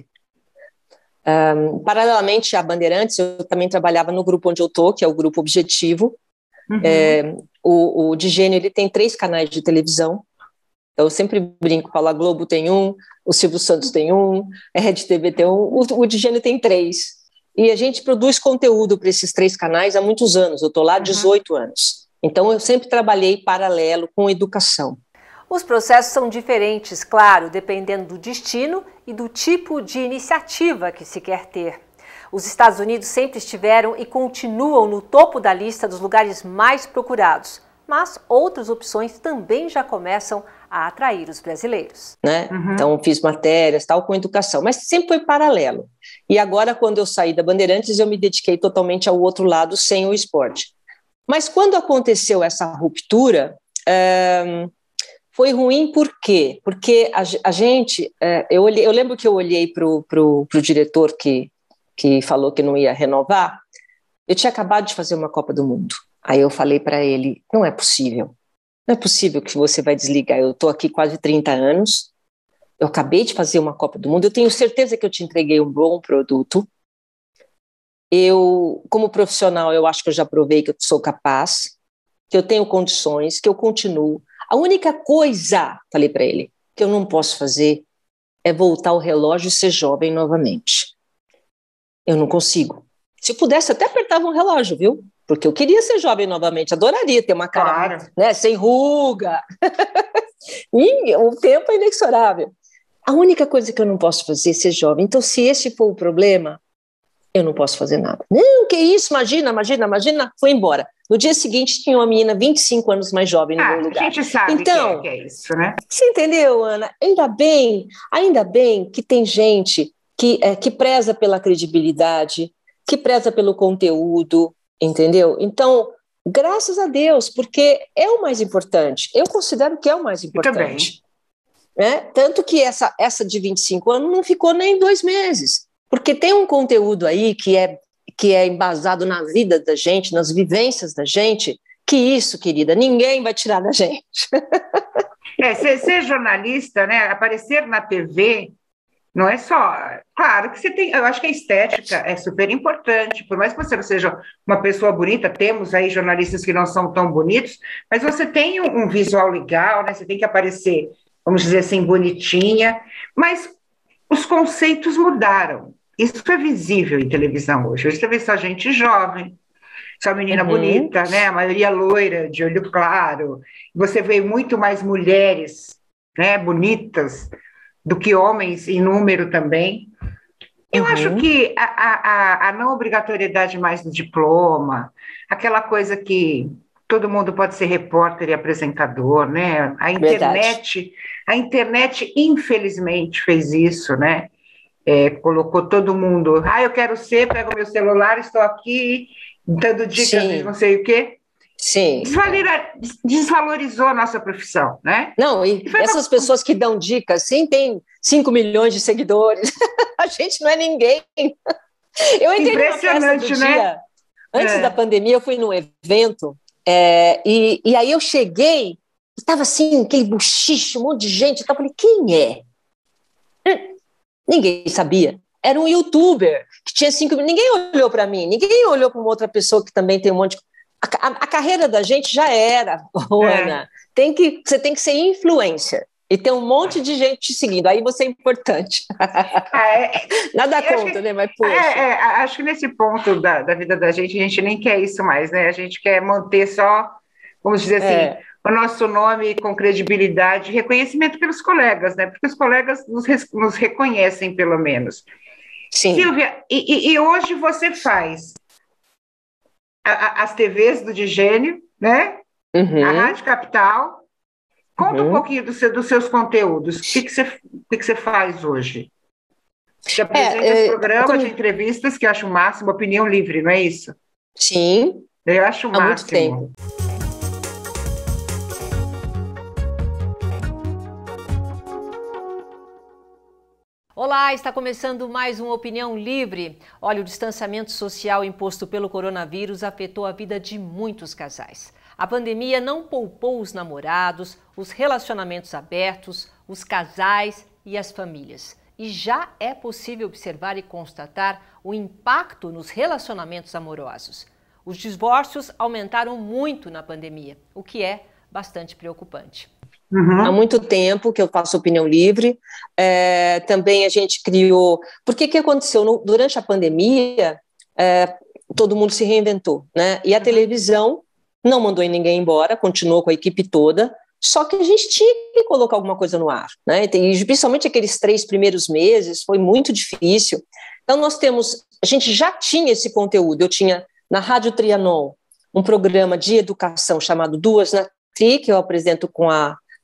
B: Um, paralelamente à Bandeirantes, eu também trabalhava no grupo onde eu estou, que é o Grupo Objetivo. Uhum. É, o, o Digênio, ele tem três canais de televisão. Eu sempre brinco, falo, a Globo tem um, o Silvio Santos tem um, a Rede T V tem um, o, o Digênio tem três. E a gente produz conteúdo para esses três canais há muitos anos, eu estou lá há dezoito uhum. anos. Então eu sempre trabalhei paralelo com educação.
C: Os processos são diferentes, claro, dependendo do destino e do tipo de iniciativa que se quer ter. Os Estados Unidos sempre estiveram e continuam no topo da lista dos lugares mais procurados, mas outras opções também já começam a atrair os brasileiros.
B: Né? Uhum. Então, fiz matérias, tal, com educação, mas sempre foi paralelo. E agora, quando eu saí da Bandeirantes, eu me dediquei totalmente ao outro lado, sem o esporte. Mas quando aconteceu essa ruptura, é, foi ruim por quê? Porque a, a gente, é, eu, olhei, eu lembro que eu olhei para o diretor que, que falou que não ia renovar, eu tinha acabado de fazer uma Copa do Mundo. Aí eu falei para ele, não é possível, não é possível que você vai desligar, eu estou aqui quase trinta anos, eu acabei de fazer uma Copa do Mundo, eu tenho certeza que eu te entreguei um bom produto, eu, como profissional, eu acho que eu já provei que eu sou capaz, que eu tenho condições, que eu continuo. A única coisa, falei para ele, que eu não posso fazer é voltar o relógio e ser jovem novamente. Eu não consigo. Se eu pudesse, até apertava um relógio, viu? Porque eu queria ser jovem novamente, adoraria ter uma cara, claro, né, sem ruga. E o tempo é inexorável. A única coisa que eu não posso fazer é ser jovem. Então, se esse for o problema, eu não posso fazer nada. Não, que isso, imagina, imagina, imagina, foi embora. No dia seguinte, tinha uma menina vinte e cinco anos mais jovem no
A: ah,
B: meu lugar.
A: A gente sabe
B: então,
A: que, é, que é isso, né?
B: Você entendeu, Ana? Ainda bem, ainda bem que tem gente que, é, que preza pela credibilidade, que preza pelo conteúdo, entendeu? Então, graças a Deus, porque é o mais importante. Eu considero que é o mais importante. Né? Tanto que essa, essa de vinte e cinco anos não ficou nem dois meses, porque tem um conteúdo aí que é, que é embasado na vida da gente, nas vivências da gente, que isso, querida, ninguém vai tirar da gente.
A: É, ser, ser jornalista, né, aparecer na T V, não é só... Claro que você tem... Eu acho que a estética é super importante, por mais que você não seja uma pessoa bonita, temos aí jornalistas que não são tão bonitos, mas você tem um, um visual legal, né, você tem que aparecer, vamos dizer assim, bonitinha, mas os conceitos mudaram. Isso é visível em televisão hoje. Hoje você vê só gente jovem, só menina uhum. bonita, né? A maioria loira, de olho claro. Você vê muito mais mulheres, né, bonitas do que homens em número também. Eu uhum. acho que a, a, a não obrigatoriedade mais do diploma, aquela coisa que todo mundo pode ser repórter e apresentador, né? A internet, Verdade. a internet infelizmente fez isso, né? É, colocou todo mundo, ah, eu quero ser, pego meu celular, estou aqui dando dicas Sim. de não sei o quê.
B: Sim.
A: Desvalorizou a nossa profissão, né?
B: Não, e, e essas uma... pessoas que dão dicas, sim, tem cinco milhões de seguidores. A gente não é ninguém. Eu entrei
A: Impressionante,
B: numa festa do
A: né?
B: dia, antes
A: é.
B: da pandemia, eu fui num evento, é, e, e aí eu cheguei, estava assim, aquele buchicho, um monte de gente, eu falei, quem é? Hum, ninguém sabia. Era um youtuber que tinha cinco mil. Ninguém olhou para mim, ninguém olhou para uma outra pessoa que também tem um monte de... A, a, a carreira da gente já era, Ana. É. Tem que, você tem que ser influencer e ter um monte de gente te seguindo. Aí você é importante. É, Nada contra, que, né? Mas, poxa.
A: É, é, acho que nesse ponto da, da vida da gente, a gente nem quer isso mais, né? A gente quer manter só, vamos dizer assim, é. o nosso nome com credibilidade, reconhecimento pelos colegas, né? Porque os colegas nos, nos reconhecem, pelo menos.
B: Sim.
A: Silvia, e, e hoje você faz a, a, as T Vs do Digênio, né? Uhum. A Rádio Capital. Conta uhum. um pouquinho do seu, dos seus conteúdos. O que, que, você, o que, que você faz hoje? Você apresenta é, esse programa como... de entrevistas, que eu acho o máximo, opinião livre, não é isso?
B: Sim.
A: Eu acho o
B: Há
A: máximo.
B: Muito tempo.
C: Olá, está começando mais uma Opinião Livre. Olha, o distanciamento social imposto pelo coronavírus afetou a vida de muitos casais. A pandemia não poupou os namorados, os relacionamentos abertos, os casais e as famílias. E já é possível observar e constatar o impacto nos relacionamentos amorosos. Os divórcios aumentaram muito na pandemia, o que é bastante preocupante.
B: Uhum. Há muito tempo que eu faço Opinião Livre, é, também a gente criou... Porque que aconteceu? No, durante a pandemia, é, todo mundo se reinventou, né? E a televisão não mandou ninguém embora, continuou com a equipe toda, só que a gente tinha que colocar alguma coisa no ar, né? E principalmente aqueles três primeiros meses, foi muito difícil. Então nós temos... A gente já tinha esse conteúdo, eu tinha na Rádio Trianon um programa de educação chamado Duas na Tri, que eu apresento com a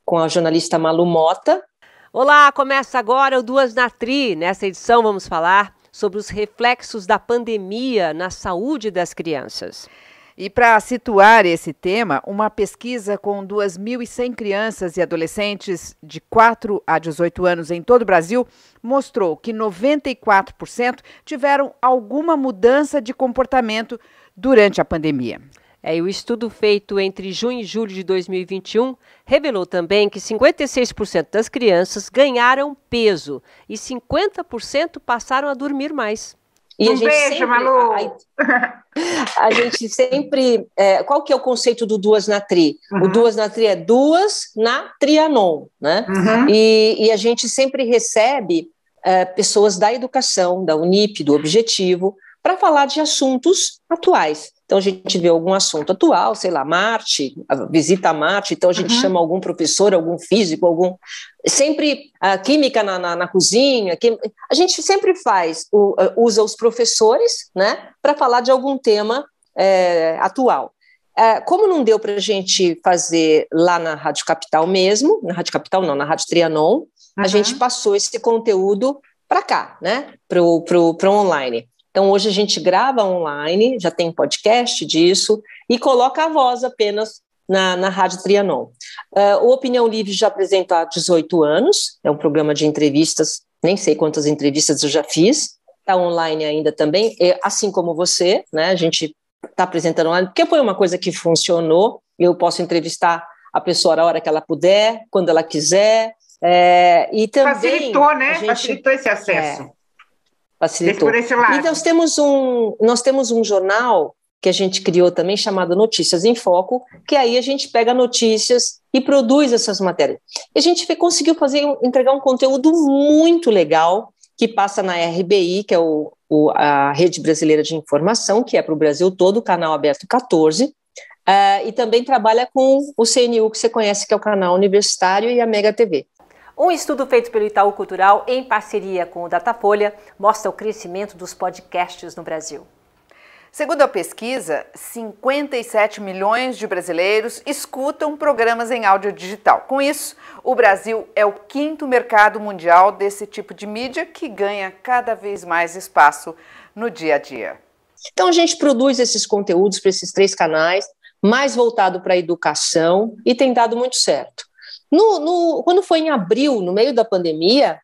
B: com a jornalista Malu Mota.
C: Olá, começa agora o Duas na Tri. Nessa edição vamos falar sobre os reflexos da pandemia na saúde das crianças.
D: E para situar esse tema, uma pesquisa com duas mil e cem crianças e adolescentes de quatro a dezoito anos em todo o Brasil mostrou que noventa e quatro por cento tiveram alguma mudança de comportamento durante a pandemia.
C: É, e o estudo feito entre junho e julho de dois mil e vinte e um revelou também que cinquenta e seis por cento das crianças ganharam peso e cinquenta por cento passaram a dormir mais.
B: E
A: um
B: a gente
A: beijo,
B: sempre,
A: Malu!
B: A, a gente sempre... É, qual que é o conceito do Duas na Tri? Uhum. O Duas na Tri é Duas na Trianon, né? Uhum. E, e a gente sempre recebe é, pessoas da educação, da Unip, do Objetivo, para falar de assuntos atuais. Então, a gente vê algum assunto atual, sei lá, Marte, a visita a Marte, então a gente uhum. chama algum professor, algum físico, algum... Sempre a química na, na, na cozinha, quim... a gente sempre faz, o, usa os professores, né, para falar de algum tema é, atual. É, como não deu para a gente fazer lá na Rádio Capital mesmo, na Rádio Capital não, na Rádio Trianon, uhum. a gente passou esse conteúdo para cá, né, para o online. Então, hoje a gente grava online, já tem podcast disso, e coloca a voz apenas na, na Rádio Trianon. Uh, o Opinião Livre já apresenta há dezoito anos, é um programa de entrevistas, nem sei quantas entrevistas eu já fiz, está online ainda também, é, assim como você, né, a gente está apresentando online, porque foi uma coisa que funcionou, eu posso entrevistar a pessoa a hora que ela puder, quando ela quiser, é, e também...
A: Facilitou, né?
B: Gente,
A: Facilitou esse acesso.
B: É, Facilitou. Por esse lado. E nós temos, um, nós temos um jornal que a gente criou também chamado Notícias em Foco, que aí a gente pega notícias e produz essas matérias. E a gente conseguiu fazer, entregar um conteúdo muito legal que passa na R B I, que é o, o, a Rede Brasileira de Informação, que é para o Brasil todo, o canal Aberto quatorze, uh, e também trabalha com o C N U, que você conhece, que é o canal Universitário, e a Mega T V.
C: Um estudo feito pelo Itaú Cultural, em parceria com o Datafolha, mostra o crescimento dos podcasts no Brasil.
D: Segundo a pesquisa, cinquenta e sete milhões de brasileiros escutam programas em áudio digital. Com isso, o Brasil é o quinto mercado mundial desse tipo de mídia, que ganha cada vez mais espaço no dia a dia.
B: Então, a gente produz esses conteúdos para esses três canais, mais voltado para a educação, e tem dado muito certo. No, no, quando foi em abril, no meio da pandemia,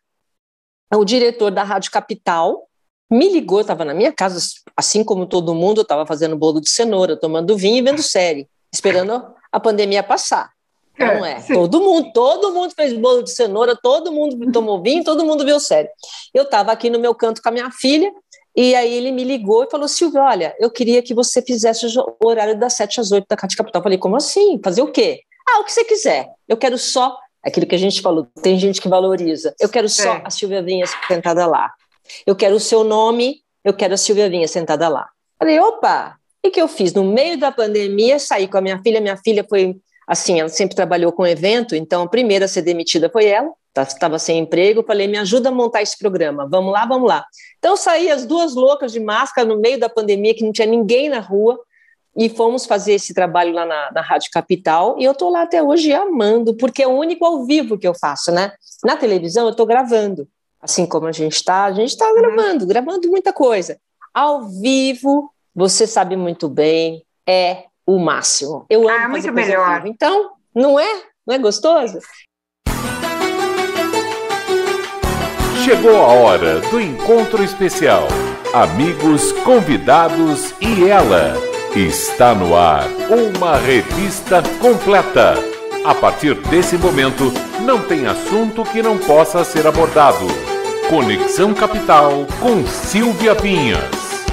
B: o diretor da Rádio Capital me ligou, estava na minha casa, assim como todo mundo, eu estava fazendo bolo de cenoura, tomando vinho e vendo série, esperando a pandemia passar. Não é? é todo mundo, todo mundo fez bolo de cenoura, todo mundo tomou vinho, todo mundo viu série. Eu estava aqui no meu canto com a minha filha, e aí ele me ligou e falou: Silvia, olha, eu queria que você fizesse o horário das sete às oito da Rádio Capital. Eu falei: como assim? Fazer o quê? Ah, o que você quiser. Eu quero só, aquilo que a gente falou, tem gente que valoriza. Eu quero só é. a Silvia Vinha sentada lá. Eu quero o seu nome, eu quero a Silvia Vinha sentada lá. Falei, opa, o que eu fiz? No meio da pandemia, saí com a minha filha. Minha filha foi, assim, ela sempre trabalhou com evento, então a primeira a ser demitida foi ela, estava sem emprego. Falei, me ajuda a montar esse programa, vamos lá, vamos lá. Então saí as duas loucas de máscara no meio da pandemia, que não tinha ninguém na rua, e fomos fazer esse trabalho lá na, na Rádio Capital, e eu estou lá até hoje amando, porque é o único ao vivo que eu faço, né? Na televisão eu estou gravando, assim como a gente está, a gente está gravando, gravando muita coisa. Ao vivo, você sabe muito bem, é o máximo. Eu amo
A: ah,
B: fazer
A: muito
B: coisa
A: melhor.
B: ao vivo. Então, não é? Não é gostoso?
E: Chegou a hora do encontro especial. Amigos, convidados e ela. Está no ar uma revista completa. A partir desse momento, não tem assunto que não possa ser abordado. Conexão Capital com Silvia Vinhas.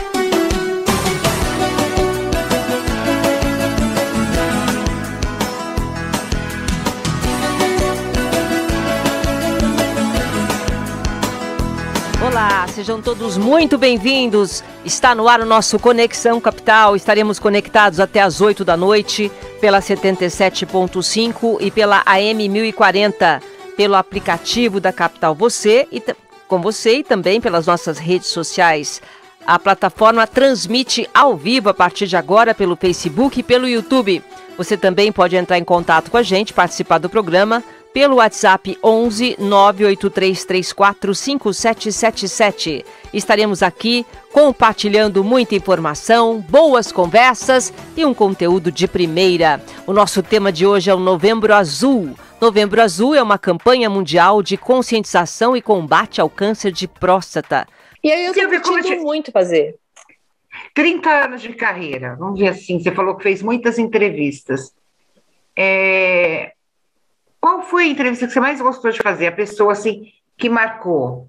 C: Olá, sejam todos muito bem-vindos. Está no ar o nosso Conexão Capital. Estaremos conectados até às oito da noite pela setenta e sete ponto cinco e pela A M mil e quarenta, pelo aplicativo da Capital Você e com você e também pelas nossas redes sociais. A plataforma transmite ao vivo a partir de agora pelo Facebook e pelo YouTube. Você também pode entrar em contato com a gente, participar do programa pelo WhatsApp onze nove oito três três quatro cinco sete sete sete. Estaremos aqui compartilhando muita informação, boas conversas e um conteúdo de primeira. O nosso tema de hoje é o Novembro Azul. Novembro Azul é uma campanha mundial de conscientização e combate ao câncer de próstata.
B: E aí eu estou curtindo te... muito fazer.
A: trinta anos de carreira, vamos ver assim, você falou que fez muitas entrevistas. É... Qual foi a entrevista que você mais gostou de fazer? A pessoa assim, que marcou?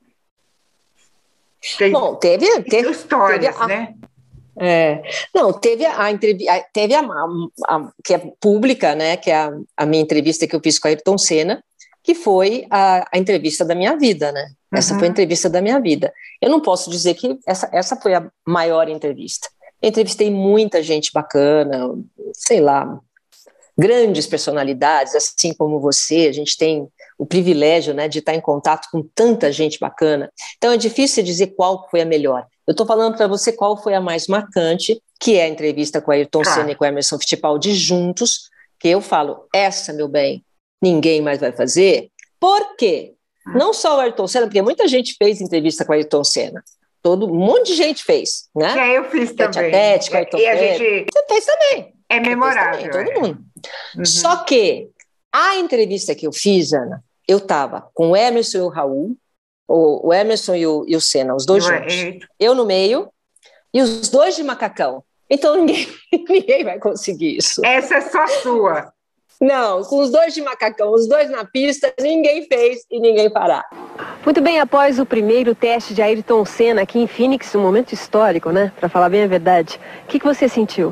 B: Tem... Bom, teve... teve
A: histórias,
B: teve a...
A: né?
B: É, não, teve a entrevista, teve a, a, a que é pública, né, que é a, a minha entrevista que eu fiz com a Ayrton Senna, que foi a, a entrevista da minha vida, né? Essa uhum. foi a entrevista da minha vida. Eu não posso dizer que essa, essa foi a maior entrevista. Eu entrevistei muita gente bacana, sei lá, grandes personalidades, assim como você. A gente tem o privilégio, né, de estar em contato com tanta gente bacana. Então é difícil dizer qual foi a melhor. Eu estou falando para você qual foi a mais marcante, que é a entrevista com a Ayrton ah. Senna e com a Emerson Fittipaldi juntos, que eu falo, essa, meu bem, ninguém mais vai fazer. Por quê? Não só o Ayrton Senna, porque muita gente fez entrevista com a Ayrton Senna. Todo, um monte de gente fez, né?
A: É, eu fiz
B: tete
A: também.
B: A tete, com a Ayrton
A: e a gente...
B: Você fez também.
A: É memorável.
B: Também, todo
A: é.
B: mundo. Uhum. Só que a entrevista que eu fiz, Ana, eu estava com o Emerson e o Raul, o, o Emerson e o, e o Senna, os dois juntos. É. Eu no meio e os dois de macacão. Então ninguém, ninguém vai conseguir isso.
A: Essa é só sua.
B: Não, com os dois de macacão, os dois na pista, ninguém fez e ninguém parar.
F: Muito bem, após o primeiro teste de Ayrton Senna aqui em Phoenix, um momento histórico, né? Para falar bem a verdade. O que, que você sentiu?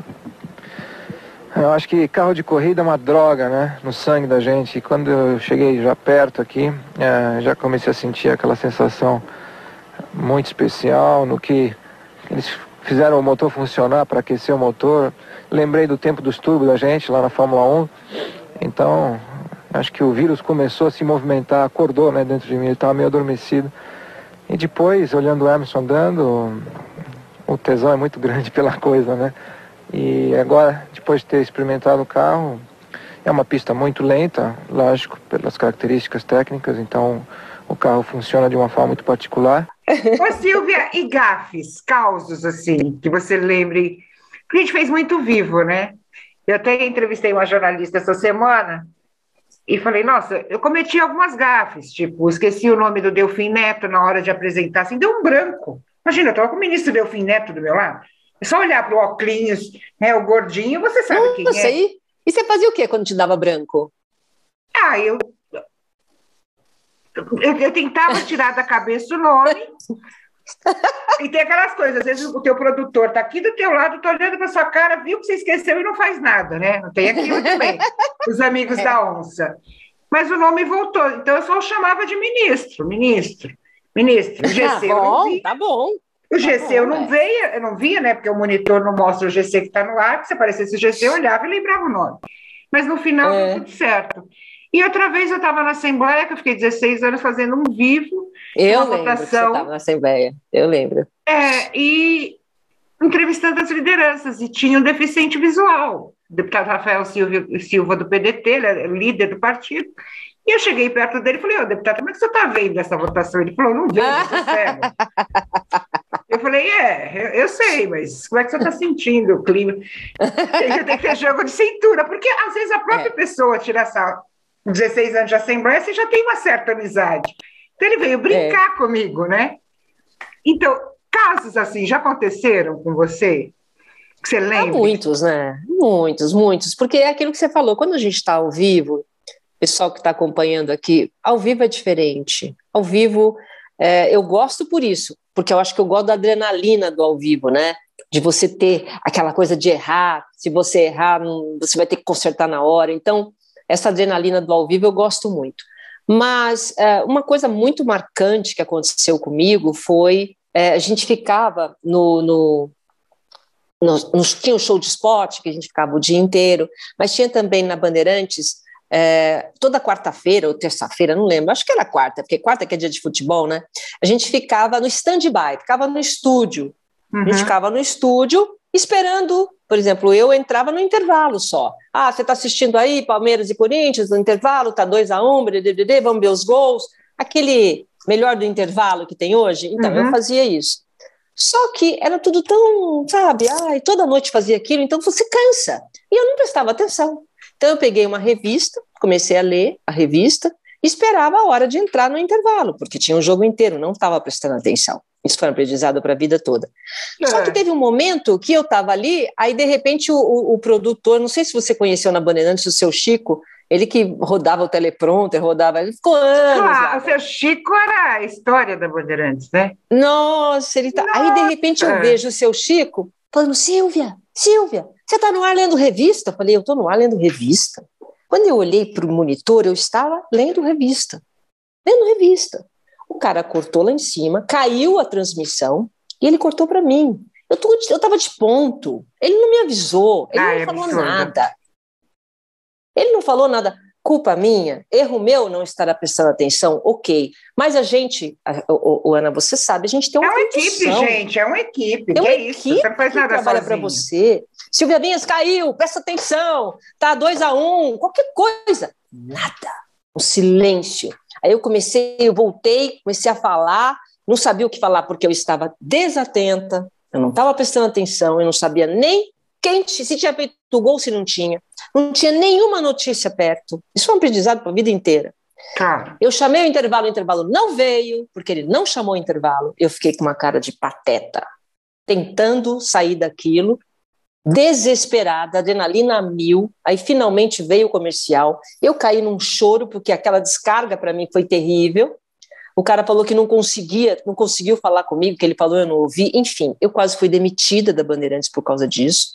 G: Eu acho que carro de corrida é uma droga, né? No sangue da gente. E quando eu cheguei já perto aqui, é, já comecei a sentir aquela sensação muito especial no que eles fizeram o motor funcionar para aquecer o motor. Lembrei do tempo dos turbos da gente lá na Fórmula um. Então, acho que o vírus começou a se movimentar, acordou, né, dentro de mim. Ele estava meio adormecido. E depois, olhando o Emerson andando, o tesão é muito grande pela coisa, né? E agora, depois de ter experimentado o carro, é uma pista muito lenta, lógico, pelas características técnicas, então o carro funciona de uma forma muito particular.
A: Ô Silvia, e gafes, causos assim, que você lembre, porque a gente fez muito vivo, né? Eu até entrevistei uma jornalista essa semana e falei, nossa, eu cometi algumas gafes, tipo, esqueci o nome do Delfim Neto na hora de apresentar, assim, deu um branco. Imagina, eu estava com o ministro Delfim Neto do meu lado. É só olhar para o óculos, né, o gordinho, você sabe
B: não,
A: quem
B: não sei.
A: é.
B: E você fazia o quê quando te dava branco?
A: Ah, eu... Eu, eu tentava tirar da cabeça o nome. E tem aquelas coisas, às vezes o teu produtor está aqui do teu lado, está olhando para sua cara, viu que você esqueceu e não faz nada, né? Não tem aquilo também, os amigos da onça. Mas o nome voltou, então eu só o chamava de ministro, ministro, ministro. O G C
B: tá
A: eu não
B: bom,
A: vi.
B: tá bom.
A: O G C tá eu bom, não é. veia, eu não via, né? Porque o monitor não mostra o G C que está no ar, se aparecesse o G C, eu olhava e lembrava o nome. Mas no final é. deu tudo certo. E outra vez eu estava na Assembleia, que eu fiquei dezesseis anos fazendo um vivo.
B: Eu
A: uma
B: lembro
A: votação,
B: que você estava na Assembleia, eu lembro.
A: É, e entrevistando as lideranças, e tinha um deficiente visual, o deputado Rafael Silva, Silva do P D T, ele é líder do partido, e eu cheguei perto dele e falei, ô, deputado, como é que você está vendo essa votação? Ele falou, não vejo, eu sou cego. Eu falei, é, eu, eu sei, mas como é que você está sentindo o clima? Tem que ter jogo de cintura, porque às vezes a própria é. pessoa tira essa dezesseis anos de Assembleia, você já tem uma certa amizade. Então ele veio brincar é. comigo, né? Então, casos assim já aconteceram com você? Que você lembra?
B: Há muitos, né? Muitos, muitos. Porque é aquilo que você falou, quando a gente está ao vivo, pessoal que está acompanhando aqui, ao vivo é diferente. Ao vivo, é, eu gosto por isso, porque eu acho que eu gosto da adrenalina do ao vivo, né? De você ter aquela coisa de errar, se você errar, você vai ter que consertar na hora. Então, essa adrenalina do ao vivo eu gosto muito. Mas é, uma coisa muito marcante que aconteceu comigo foi, é, a gente ficava no, no, no, no... Tinha um show de esporte, que a gente ficava o dia inteiro, mas tinha também na Bandeirantes, é, toda quarta-feira ou terça-feira, não lembro, acho que era quarta, porque quarta que é dia de futebol, né? A gente ficava no stand-by, ficava no estúdio. Uhum. A gente ficava no estúdio esperando, por exemplo, eu entrava no intervalo só. Ah, você está assistindo aí Palmeiras e Corinthians no intervalo, tá dois a um, vamos ver os gols, aquele melhor do intervalo que tem hoje. Então, uhum. eu fazia isso. Só que era tudo tão, sabe, ai, toda noite fazia aquilo, então você cansa. E eu não prestava atenção. Então eu peguei uma revista, comecei a ler a revista, e esperava a hora de entrar no intervalo, porque tinha um jogo inteiro, não estava prestando atenção. Isso foi um aprendizado para a vida toda. É. Só que teve um momento que eu estava ali, aí de repente o, o, o produtor, não sei se você conheceu na Bandeirantes, o seu Chico, ele que rodava o teleprompter, rodava, ele ficou anos.
A: Claro, o seu Chico era a história da Bandeirantes, né?
B: Nossa, ele tá. Nossa. Aí de repente eu vejo o seu Chico falando, Silvia, Silvia, você está no ar lendo revista? Eu falei, eu estou no ar lendo revista. Quando eu olhei para o monitor, eu estava lendo revista. Lendo revista. O cara cortou lá em cima, caiu a transmissão e ele cortou para mim. Eu estava de ponto. Ele não me avisou, ele ah, não é falou absurdo. nada. Ele não falou nada. Culpa minha, erro meu não estar prestando atenção, ok. Mas a gente, o, o, Ana, você sabe, a gente tem uma
A: É uma equipe, gente, é uma equipe.
B: Tem uma
A: que
B: equipe
A: isso? Você não faz
B: que
A: nada
B: trabalha para você. Silvia Vinhas caiu, presta atenção, tá dois a um, qualquer coisa. Nada, um silêncio. Aí eu comecei, eu voltei, comecei a falar, não sabia o que falar porque eu estava desatenta, eu não estava prestando atenção, eu não sabia nem quem, se tinha feito o gol, se não tinha. Não tinha nenhuma notícia perto. Isso foi um aprendizado para a vida inteira.
A: Claro.
B: Eu chamei o intervalo, o intervalo não veio, porque ele não chamou o intervalo. Eu fiquei com uma cara de pateta, tentando sair daquilo, desesperada, adrenalina a mil. Aí finalmente veio o comercial. Eu caí num choro, porque aquela descarga para mim foi terrível. O cara falou que não conseguia, não conseguiu falar comigo, que ele falou, eu não ouvi. Enfim, eu quase fui demitida da Bandeirantes por causa disso.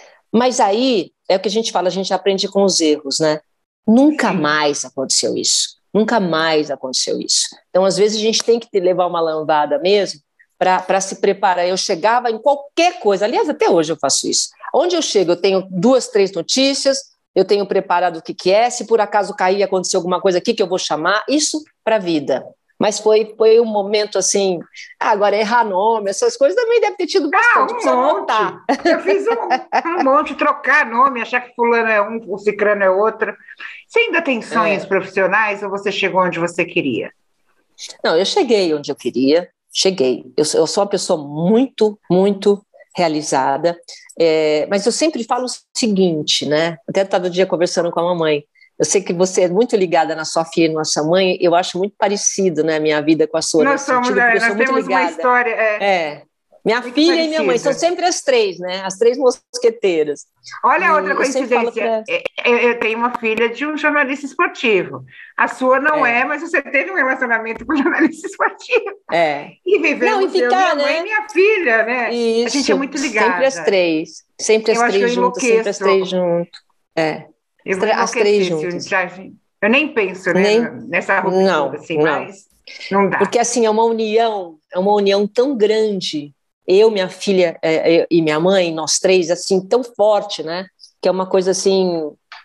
B: Mas aí, é o que a gente fala, a gente aprende com os erros, né? Nunca mais aconteceu isso. Nunca mais aconteceu isso. Então, às vezes, a gente tem que levar uma lambada mesmo para se preparar. Eu chegava em qualquer coisa, aliás, até hoje eu faço isso. Onde eu chego, eu tenho duas, três notícias, eu tenho preparado o que, que é, se por acaso cair e acontecer alguma coisa aqui que eu vou chamar, isso para a vida. Mas foi, foi um momento assim, ah, agora errar nome, essas coisas também deve ter tido bastante.
A: Ah, um monte. Eu fiz um, um monte, trocar nome, achar que fulano é um, o cicrano é outro. Você ainda tem sonhos é. profissionais ou você chegou onde você queria?
B: Não, eu cheguei onde eu queria, cheguei. Eu, eu sou uma pessoa muito, muito realizada, é, mas eu sempre falo o seguinte, né? Até estava o dia conversando com a mamãe. Eu sei que você é muito ligada na sua filha e na sua mãe, eu acho muito parecido, né, a minha vida com a sua.
A: Nós somos,
B: sentido,
A: é,
B: eu sou
A: nós
B: muito
A: temos
B: ligada.
A: uma história... É,
B: é. Minha
A: muito
B: filha
A: parecida.
B: E minha mãe, são sempre as três, né, as três mosqueteiras.
A: Olha
B: e
A: outra coincidência,
B: pra...
A: eu, eu tenho uma filha de um jornalista esportivo. A sua não é, é mas você teve um relacionamento com um jornalista esportivo.
B: É.
A: E vivemos,
B: não, e ficar,
A: eu, minha
B: né?
A: mãe e minha filha, né?
B: Isso,
A: a gente é muito ligada.
B: Sempre as três, sempre
A: eu
B: as três juntas, sempre as três juntas. É.
A: Eu
B: as três juntas.
A: Eu nem penso, né,
B: nem...
A: nessa ruptura,
B: não,
A: assim,
B: não.
A: mas não dá.
B: Porque, assim, é uma união, é uma união tão grande, eu, minha filha é, e minha mãe, nós três, assim, tão forte, né, que é uma coisa, assim,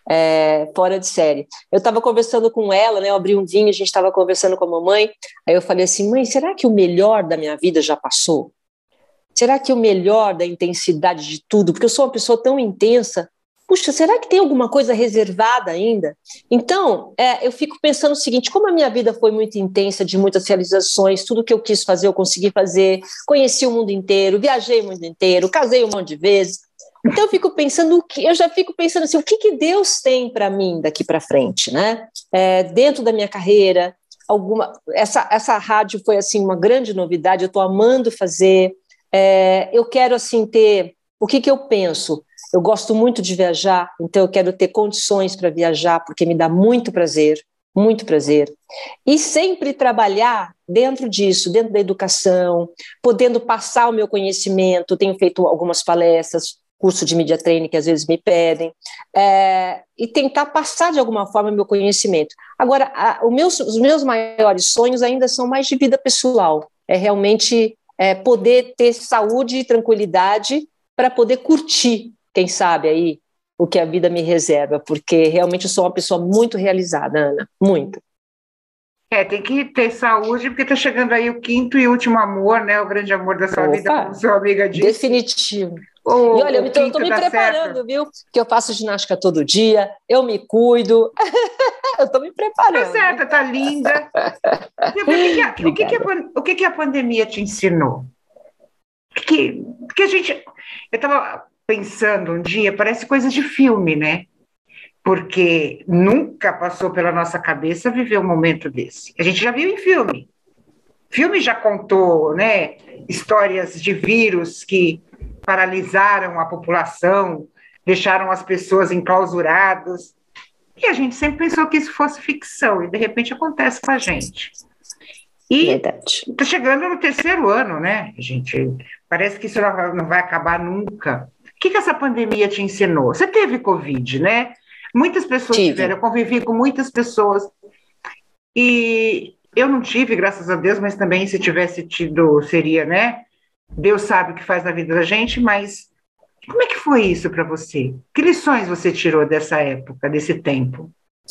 B: é, fora de série. Eu estava conversando com ela, né, eu abri um vinho, a gente estava conversando com a mamãe, aí eu falei assim, mãe, será que o melhor da minha vida já passou? Será que o melhor da intensidade de tudo? Porque eu sou uma pessoa tão intensa. Puxa, será que tem alguma coisa reservada ainda? Então, é, eu fico pensando o seguinte, como a minha vida foi muito intensa, de muitas realizações, tudo que eu quis fazer, eu consegui fazer, conheci o mundo inteiro, viajei o mundo inteiro, casei um monte de vezes. Então, eu fico pensando, eu já fico pensando assim, o que, que Deus tem para mim daqui para frente, né? É, dentro da minha carreira, alguma, essa, essa rádio foi, assim, uma grande novidade, eu estou amando fazer, é, eu quero, assim, ter, o que, que eu penso? Eu gosto muito de viajar, então eu quero ter condições para viajar, porque me dá muito prazer, muito prazer. E sempre trabalhar dentro disso, dentro da educação, podendo passar o meu conhecimento. Tenho feito algumas palestras, curso de media training que às vezes me pedem, é, e tentar passar de alguma forma o meu conhecimento. Agora, a, o meus, os meus maiores sonhos ainda são mais de vida pessoal, é realmente é, poder ter saúde e tranquilidade para poder curtir, quem sabe aí, o que a vida me reserva, porque realmente eu sou uma pessoa muito realizada, Ana, muito.
A: É, tem que ter saúde, porque está chegando aí o quinto e último amor, né, o grande amor da sua Opa, vida, como sua amiga disse.
B: Definitivo,
A: Ou,
B: e olha, eu estou me preparando, certo. Viu? Que eu faço ginástica todo dia, eu me cuido. Eu estou me preparando.
A: Tá certo, tá linda. O que, que, a, o, que, que, a, o que, que a pandemia te ensinou? Que, que a gente... Eu estava pensando um dia, parece coisa de filme, né? Porque nunca passou pela nossa cabeça viver um momento desse. A gente já viu em filme. Filme já contou, né, histórias de vírus que paralisaram a população, deixaram as pessoas enclausuradas. E a gente sempre pensou que isso fosse ficção, e de repente acontece com a gente. E está chegando no terceiro ano, né, gente? Parece que isso não vai acabar nunca. O que, que essa pandemia te ensinou? Você teve Covid, né? Muitas pessoas tive. tiveram, eu convivi com muitas pessoas. E eu não tive, graças a Deus, mas também se tivesse tido, seria, né? Deus sabe o que faz na vida da gente, mas como é que foi isso para você? Que lições você tirou dessa época, desse tempo?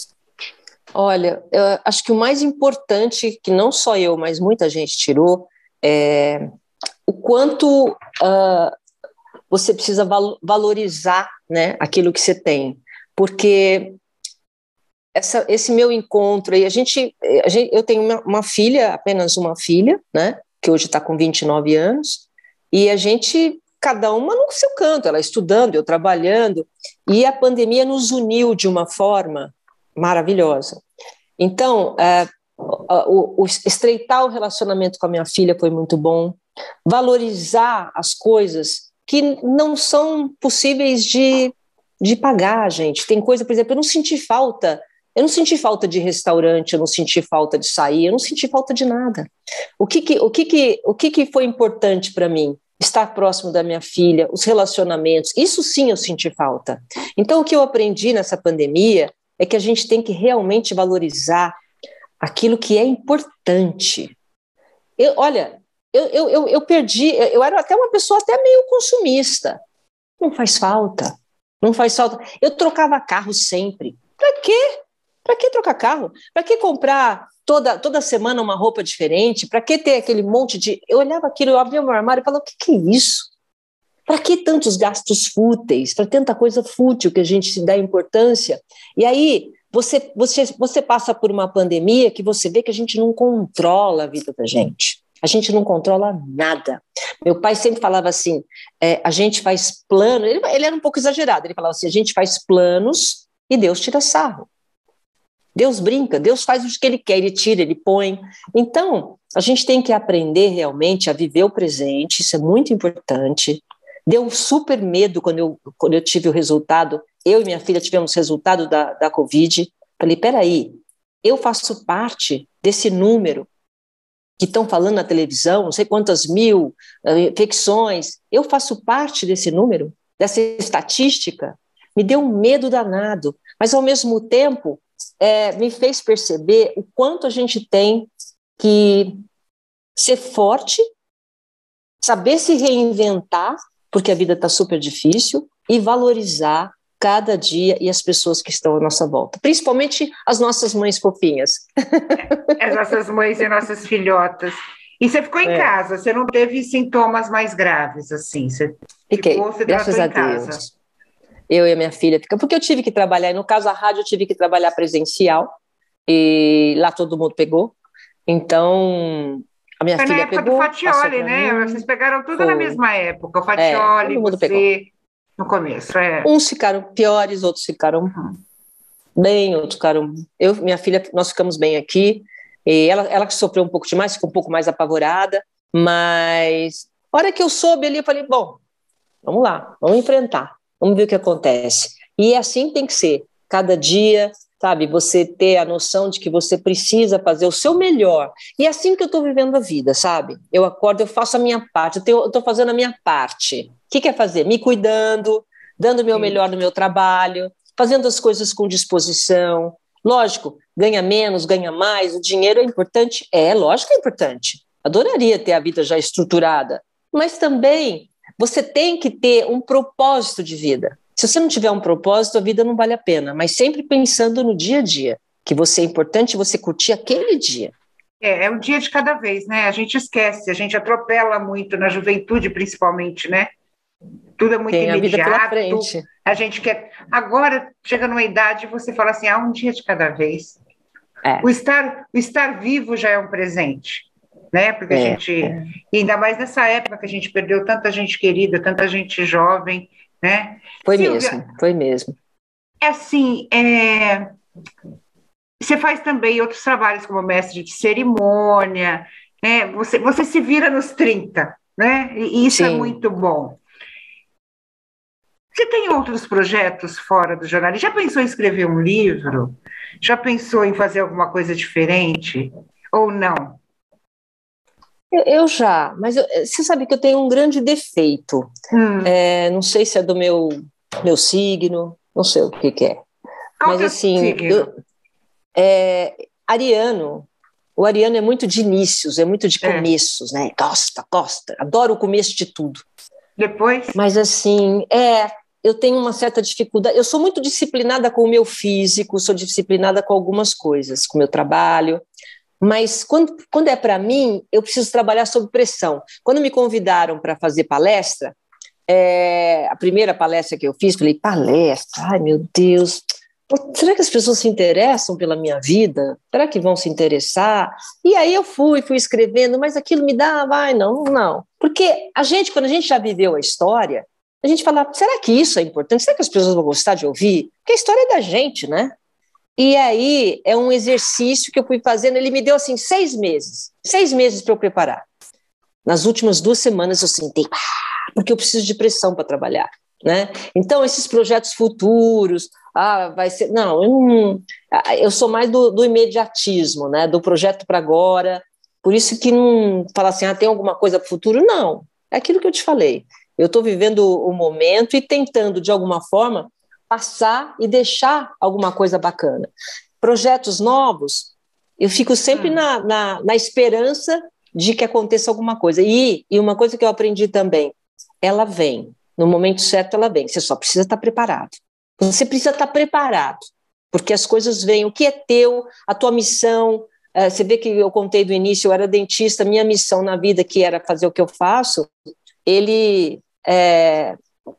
B: Olha, eu acho que o mais importante, que não só eu, mas muita gente tirou, é o quanto uh, você precisa val- valorizar, né, aquilo que você tem. Porque essa, esse meu encontro aí, a gente, a gente eu tenho uma, uma filha, apenas uma filha, né, que hoje está com vinte e nove anos, e a gente, cada uma no seu canto, ela estudando, eu trabalhando, e a pandemia nos uniu de uma forma maravilhosa. Então, é, o, o estreitar o relacionamento com a minha filha foi muito bom, valorizar as coisas que não são possíveis de, de pagar, gente. Tem coisa, por exemplo, eu não senti falta, eu não senti falta de restaurante, eu não senti falta de sair, eu não senti falta de nada. O que que, o que que, o que que foi importante para mim? Estar próximo da minha filha, os relacionamentos, isso sim eu senti falta. Então, o que eu aprendi nessa pandemia é que a gente tem que realmente valorizar aquilo que é importante. Eu, olha, eu, eu, eu, eu perdi, eu era até uma pessoa até meio consumista. Não faz falta, não faz falta. Eu trocava carro sempre. Para quê? Para que trocar carro? Para que comprar toda, toda semana uma roupa diferente? Para que ter aquele monte de... Eu olhava aquilo, eu abria o meu armário e falava, o que, que é isso? Para que tantos gastos fúteis? Para tanta coisa fútil que a gente se dá importância? E aí, você, você, você passa por uma pandemia que você vê que a gente não controla a vida da gente. A gente não controla nada. Meu pai sempre falava assim, é, a gente faz plano, ele, ele era um pouco exagerado, ele falava assim, a gente faz planos e Deus tira sarro. Deus brinca, Deus faz o que ele quer, ele tira, ele põe. Então, a gente tem que aprender realmente a viver o presente, isso é muito importante. Deu um super medo quando eu, quando eu tive o resultado, eu e minha filha tivemos o resultado da, da Covid. Falei, peraí, eu faço parte desse número que estão falando na televisão, não sei quantas mil uh, infecções, eu faço parte desse número, dessa estatística. Me deu um medo danado, mas ao mesmo tempo é, me fez perceber o quanto a gente tem que ser forte, saber se reinventar, porque a vida está super difícil, e valorizar cada dia e as pessoas que estão à nossa volta, principalmente as nossas mães fofinhas.
A: As nossas mães e nossas filhotas. E você ficou em é. casa, você não teve sintomas mais graves, assim? Você
B: Fiquei,
A: ficou, você
B: graças a
A: casa.
B: Deus. Eu e a minha filha ficamos, porque eu tive que trabalhar, e no caso a rádio eu tive que trabalhar presencial, e lá todo mundo pegou, então... A minha
A: Foi
B: filha
A: na época
B: pegou,
A: do Fatioli, né? Mim. Vocês pegaram tudo Foi. na mesma época. O Fatioli, é, você, pegou. no começo. É.
B: Uns ficaram piores, outros ficaram uhum. bem, outros ficaram... Eu, minha filha, nós ficamos bem aqui. E ela, ela sofreu um pouco demais, ficou um pouco mais apavorada. Mas, a hora que eu soube ali, eu falei, bom, vamos lá, vamos enfrentar. Vamos ver o que acontece. E assim tem que ser. Cada dia... Sabe, você ter a noção de que você precisa fazer o seu melhor. E é assim que eu estou vivendo a vida, sabe? Eu acordo, eu faço a minha parte, eu estou fazendo a minha parte. O que, que é fazer? Me cuidando, dando o meu Sim. melhor no meu trabalho, fazendo as coisas com disposição. Lógico, ganha menos, ganha mais, o dinheiro é importante? É, lógico que é importante. Adoraria ter a vida já estruturada. Mas também você tem que ter um propósito de vida. Se você não tiver um propósito, a vida não vale a pena, mas sempre pensando no dia a dia, que você é importante você curtir aquele dia.
A: É, é um dia de cada vez, né? A gente esquece, a gente atropela muito, na juventude principalmente, né? Tudo é muito
B: Tem a vida pela
A: imediato.
B: frente.
A: A gente quer. Agora, chega numa idade, você fala assim: ah, um dia de cada vez.
B: É.
A: O estar, o estar vivo já é um presente, né? Porque a
B: É,
A: gente.
B: é.
A: E ainda mais nessa época que a gente perdeu tanta gente querida, tanta gente jovem, né?
B: Foi
A: Silvia,
B: mesmo, foi mesmo.
A: é assim, é... você faz também outros trabalhos como mestre de cerimônia, né? Você, você se vira nos trinta, né? E isso é
B: Sim.
A: muito bom. Você tem outros projetos fora do jornalismo? Já pensou em escrever um livro? Já pensou em fazer alguma coisa diferente? Ou não?
B: Eu, eu já, mas eu- você sabe que eu tenho um grande defeito.
A: Hum.
B: É, não sei se é do meu, meu signo, não sei o que que é.
A: Qual
B: Mas
A: que é o
B: assim,
A: signo?
B: eu, é, ariano, o ariano é muito de inícios, é muito de
A: É.
B: começos, né? Gosta, gosta, adoro o começo de tudo.
A: Depois?
B: Mas assim, é, eu tenho uma certa dificuldade. Eu sou muito disciplinada com o meu físico, sou disciplinada com algumas coisas, com o meu trabalho. Mas quando, quando é para mim, eu preciso trabalhar sob pressão. Quando me convidaram para fazer palestra, é, a primeira palestra que eu fiz, falei, palestra, ai meu Deus, será que as pessoas se interessam pela minha vida? Será que vão se interessar? E aí eu fui, fui escrevendo, mas aquilo me dá, vai, não, não. Porque a gente, quando a gente já viveu a história, a gente fala, será que isso é importante? Será que as pessoas vão gostar de ouvir? Porque a história é da gente, né? E aí é um exercício que eu fui fazendo, ele me deu assim seis meses, seis meses para eu preparar. Nas últimas duas semanas eu sentei, ah, porque eu preciso de pressão para trabalhar, né? Então esses projetos futuros, ah, vai ser, não, eu, não, eu sou mais do, do imediatismo, né? Do projeto para agora, por isso que não fala assim, ah, tem alguma coisa para o futuro? Não, é aquilo que eu te falei. Eu estou vivendo o momento e tentando de alguma forma passar e deixar alguma coisa bacana. Projetos novos, eu fico sempre na, na, na esperança de que aconteça alguma coisa. E, e uma coisa que eu aprendi também, ela vem, no momento certo ela vem, você só precisa estar preparado. Você precisa estar preparado, porque as coisas vêm, o que é teu, a tua missão, é, você vê que eu contei do início, eu era dentista, minha missão na vida, que era fazer o que eu faço, ele... É,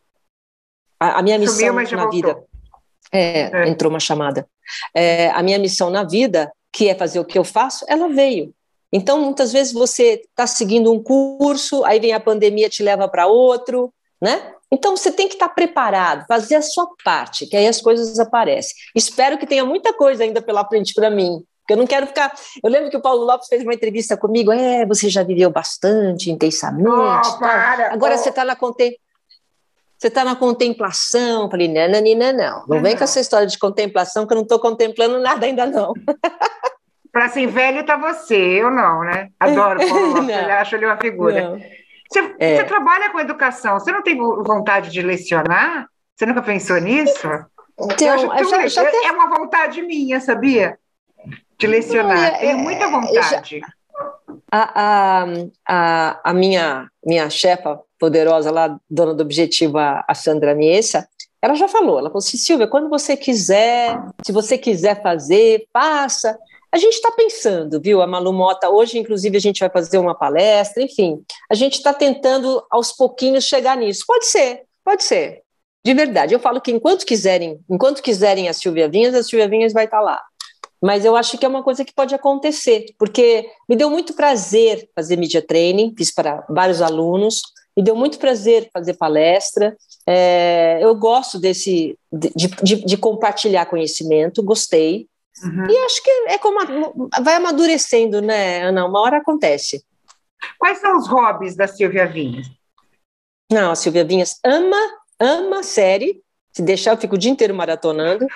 B: a, a minha missão
A: Sumiu, mas já
B: na
A: voltou.
B: vida... É,
A: É.
B: entrou uma chamada. É, a minha missão na vida, que é fazer o que eu faço, ela veio. Então, muitas vezes você está seguindo um curso, aí vem a pandemia, te leva para outro, né? Então, você tem que estar preparado, fazer a sua parte, que aí as coisas aparecem. Espero que tenha muita coisa ainda pela frente para mim, porque eu não quero ficar... Eu lembro que o Paulo Lopes fez uma entrevista comigo, é, você já viveu bastante, intensamente,
A: Oh,
B: tal.
A: para,
B: Agora
A: oh.
B: você está na conte... Você está na contemplação. Falei, não, não, não, não. Não vem com essa história de contemplação, que eu não estou contemplando nada ainda, não.
A: Para ser velho está você, eu não, né? Adoro o Paulo Lopes, eu acho ele uma figura.
B: Não.
A: Você,
B: É.
A: você trabalha com educação, você não tem vontade de lecionar? Você nunca pensou nisso?
B: Então,
A: eu acho
B: eu já,
A: tão-
B: já até...
A: é uma vontade minha, sabia? De lecionar,
B: Não, é-
A: tenho
B: é-
A: muita vontade.
B: A, a, a, a minha, minha chefa poderosa lá, dona do Objetivo, a, a Sandra Miessa, ela já falou, ela falou assim, Silvia, quando você quiser, se você quiser fazer, faça. A gente está pensando, viu, a Malu Mota, hoje inclusive a gente vai fazer uma palestra, enfim, a gente está tentando aos pouquinhos chegar nisso. Pode ser, pode ser, de verdade. Eu falo que enquanto quiserem, enquanto quiserem a Silvia Vinhas, a Silvia Vinhas vai estar lá. Mas eu acho que é uma coisa que pode acontecer, porque me deu muito prazer fazer media training, fiz para vários alunos, me deu muito prazer fazer palestra, é, eu gosto desse, de, de, de compartilhar conhecimento, gostei,
A: Uhum.
B: e acho que é como, vai amadurecendo, né, Ana, uma hora acontece.
A: Quais são os hobbies da Silvia Vinhas?
B: Não, a Silvia Vinhas ama, ama série, se deixar eu fico o dia inteiro maratonando,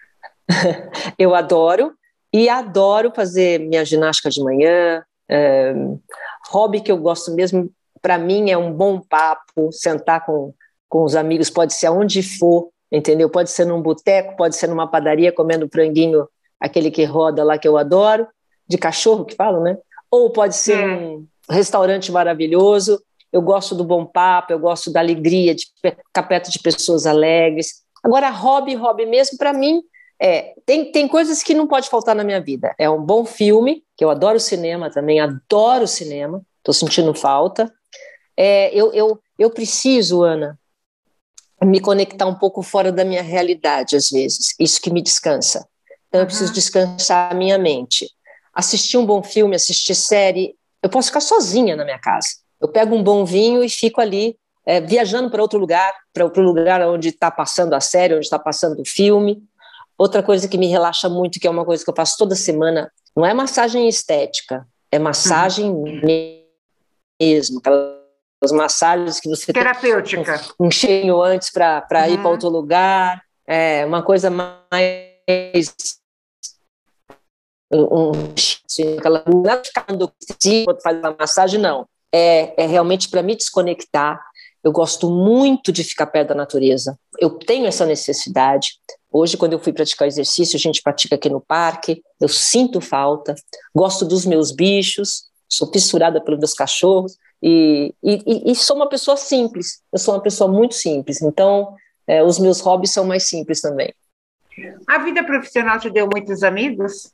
B: eu adoro, e adoro fazer minha ginástica de manhã, é, hobby que eu gosto mesmo, para mim é um bom papo, sentar com, com os amigos, pode ser aonde for, entendeu? Pode ser num boteco, pode ser numa padaria, comendo franguinho, aquele que roda lá que eu adoro, de cachorro que falam, né? Ou pode ser
A: É.
B: um restaurante maravilhoso, eu gosto do bom papo, eu gosto da alegria, de ficar perto de pessoas alegres. Agora, hobby, hobby mesmo, para mim, É, tem, tem coisas que não pode faltar na minha vida. É um bom filme, que eu adoro cinema também, adoro cinema, estou sentindo falta. É, eu, eu, eu preciso, Ana, me conectar um pouco fora da minha realidade, às vezes. Isso que me descansa. Então, eu preciso descansar a minha mente. Assistir um bom filme, assistir série. Eu posso ficar sozinha na minha casa. Eu pego um bom vinho e fico ali, é, viajando para outro lugar, para o lugar onde está passando a série, onde está passando o filme. Outra coisa que me relaxa muito, que é uma coisa que eu faço toda semana, não é massagem estética, é massagem uhum. mesmo, aquelas massagens que você
A: terapêutica.
B: tem um cheirinho antes para uhum. ir para outro lugar, é uma coisa mais um, assim, aquela não é ficando faz uma massagem, não, é, é realmente para me desconectar. Eu gosto muito de ficar perto da natureza, eu tenho essa necessidade. Hoje, quando eu fui praticar exercício, a gente pratica aqui no parque, eu sinto falta, gosto dos meus bichos, sou fissurada pelos meus cachorros, e, e, e sou uma pessoa simples, eu sou uma pessoa muito simples, então é, os meus hobbies são mais simples também.
A: A vida profissional te deu muitos amigos?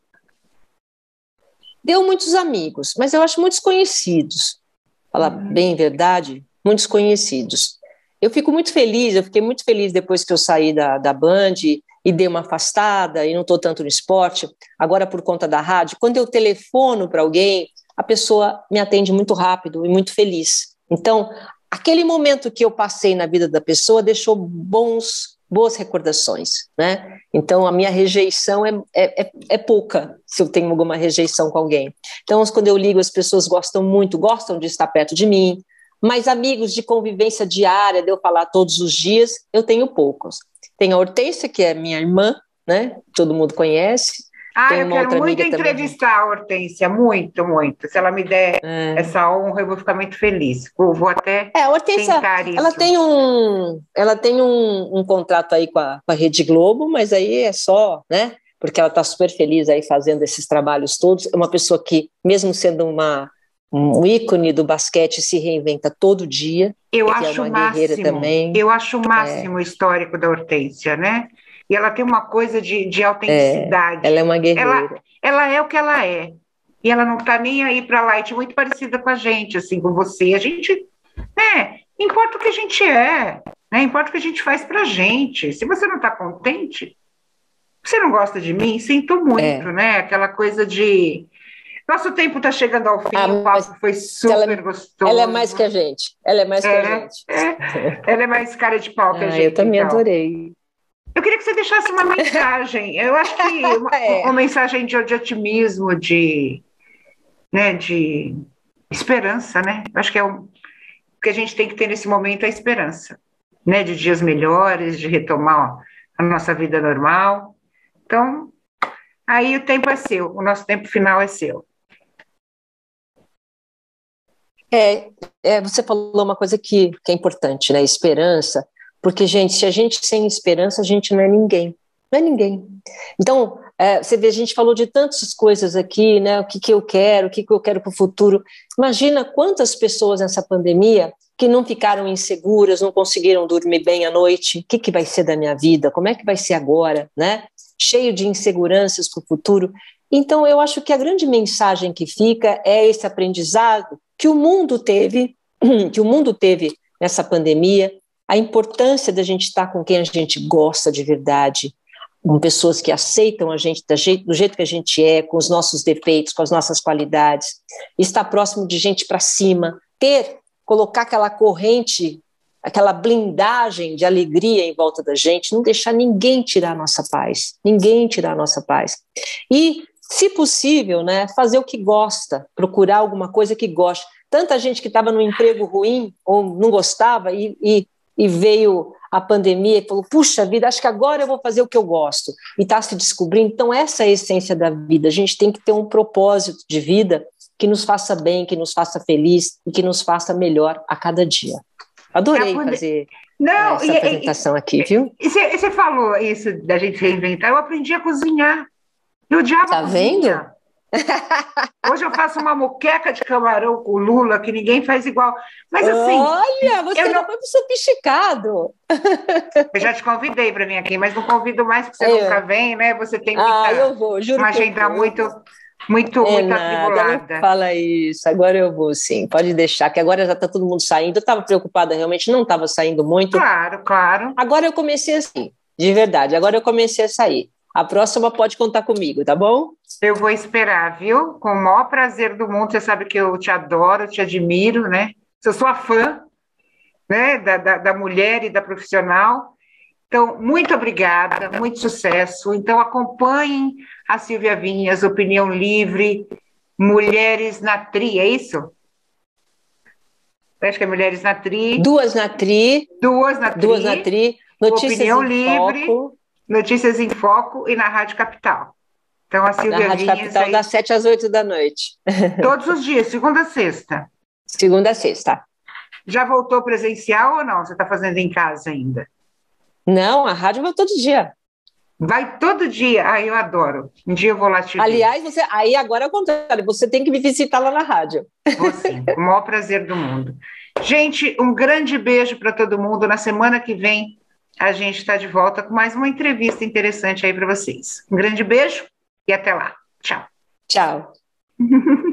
B: Deu muitos amigos, mas eu acho muitos conhecidos, falar uhum. bem a verdade, muitos conhecidos. Eu fico muito feliz, eu fiquei muito feliz depois que eu saí da, da Band e dei uma afastada e não estou tanto no esporte, agora por conta da rádio, quando eu telefono para alguém, a pessoa me atende muito rápido e muito feliz. Então, aquele momento que eu passei na vida da pessoa deixou bons, boas recordações, né? Então, a minha rejeição é, é, é pouca, se eu tenho alguma rejeição com alguém. Então, quando eu ligo, as pessoas gostam muito, gostam de estar perto de mim, mas amigos de convivência diária, de eu falar todos os dias, eu tenho poucos. Tem a Hortência, que é minha irmã, né? Todo mundo conhece.
A: Ah,
B: Tem
A: eu quero muito entrevistar também. A Hortência, muito, muito. Se ela me der é. essa honra, eu vou ficar muito feliz. Eu vou até
B: é, a Hortência,
A: tentar isso.
B: Ela tem um, ela tem um, um contrato aí com a, com a Rede Globo, mas aí é só, né? Porque ela está super feliz aí fazendo esses trabalhos todos. É uma pessoa que, mesmo sendo uma um ícone do basquete, se reinventa todo dia.
A: Eu acho
B: é uma
A: máximo,
B: guerreira também.
A: Eu acho o máximo é. o histórico da Hortência, né? E ela tem uma coisa de, de autenticidade.
B: É, ela é uma guerreira.
A: Ela, ela é o que ela é. E ela não está nem aí para lá. É muito parecida com a gente, assim, com você. A gente, né? Importa o que a gente é, né? Importa o que a gente faz pra gente. Se você não está contente, você não gosta de mim, sinto muito, é. né? Aquela coisa de... Nosso tempo está chegando ao fim, ah, o papo foi super
B: ela,
A: gostoso.
B: Ela é mais que a gente, ela é mais que
A: é,
B: a gente.
A: É, ela é mais cara de pau que
B: ah,
A: a gente.
B: Eu também
A: então.
B: adorei.
A: Eu queria que você deixasse uma mensagem, eu acho que uma, é. uma mensagem de, de otimismo, de, né, de esperança, né? Eu acho que é o que a gente tem que ter nesse momento, é a esperança, né? De dias melhores, de retomar ó, a nossa vida normal. Então, aí o tempo é seu, o nosso tempo final é seu.
B: É, é, você falou uma coisa que, que é importante, né? Esperança, porque, gente, se a gente sem esperança, a gente não é ninguém, não é ninguém. Então, é, você vê, a gente falou de tantas coisas aqui, né? O que, que eu quero, o que, que eu quero para o futuro. Imagina quantas pessoas nessa pandemia que não ficaram inseguras, não conseguiram dormir bem à noite. O que, que vai ser da minha vida? Como é que vai ser agora, né? Cheio de inseguranças para o futuro. Então, eu acho que a grande mensagem que fica é esse aprendizado que o mundo teve, que o mundo teve nessa pandemia, a importância da gente estar com quem a gente gosta de verdade, com pessoas que aceitam a gente do jeito, do jeito que a gente é, com os nossos defeitos, com as nossas qualidades, estar próximo de gente para cima, ter, colocar aquela corrente, aquela blindagem de alegria em volta da gente, não deixar ninguém tirar a nossa paz, ninguém tirar a nossa paz. E se possível, né, fazer o que gosta, procurar alguma coisa que goste. Tanta gente que estava num emprego ruim ou não gostava e, e, e veio a pandemia e falou, puxa vida, acho que agora eu vou fazer o que eu gosto. E está se descobrindo. Então essa é a essência da vida. A gente tem que ter um propósito de vida que nos faça bem, que nos faça feliz e que nos faça melhor a cada dia. Adorei é fazer não, essa e, apresentação
A: e,
B: aqui, viu?
A: E você falou isso da gente reinventar. Eu aprendi a cozinhar. Eu odiava
B: tá vendo?
A: Hoje eu faço uma moqueca de camarão com lula que ninguém faz igual. Mas assim.
B: Olha, você não foi pro sofisticado.
A: Eu já te convidei para vir aqui, mas não convido mais porque você eu... nunca vem, né? Você tem muita,
B: ah, eu vou, juro
A: uma agenda
B: eu
A: muito, muito,
B: É
A: muito
B: nada,
A: atribulada.
B: não fala isso, agora eu vou sim, pode deixar, que agora já está todo mundo saindo, eu estava preocupada, realmente não estava saindo muito.
A: Claro, claro.
B: Agora eu comecei assim, de verdade, agora eu comecei a sair. A próxima pode contar comigo, tá bom?
A: Eu vou esperar, viu? Com o maior prazer do mundo, você sabe que eu te adoro, te admiro, né? Sou sua fã, né? Da, da, da mulher e da profissional. Então, muito obrigada, muito sucesso. Então, acompanhem a Silvia Vinhas, Opinião Livre, Mulheres na Tri, é isso? Acho que é Mulheres na Tri.
B: Duas na Tri.
A: Duas na Tri.
B: Duas na Tri. Notícias
A: Opinião
B: em
A: Livre,
B: Foco.
A: Notícias em Foco e na Rádio Capital. Então, a Silvia
B: Na Rádio
A: Vinhas
B: Capital,
A: aí,
B: das sete às oito da noite.
A: todos os dias, segunda a sexta.
B: Segunda a sexta.
A: Já voltou presencial ou não? Você está fazendo em casa ainda?
B: Não, a rádio vai todo dia.
A: Vai todo dia. Ah, eu adoro. Um dia eu vou lá te ver.
B: Aliás, você, aí agora é o contrário, você tem que me visitar lá na rádio.
A: Vou sim, com o maior prazer do mundo. Gente, um grande beijo para todo mundo. Na semana que vem, a gente está de volta com mais uma entrevista interessante aí para vocês. Um grande beijo e até lá. Tchau.
B: Tchau.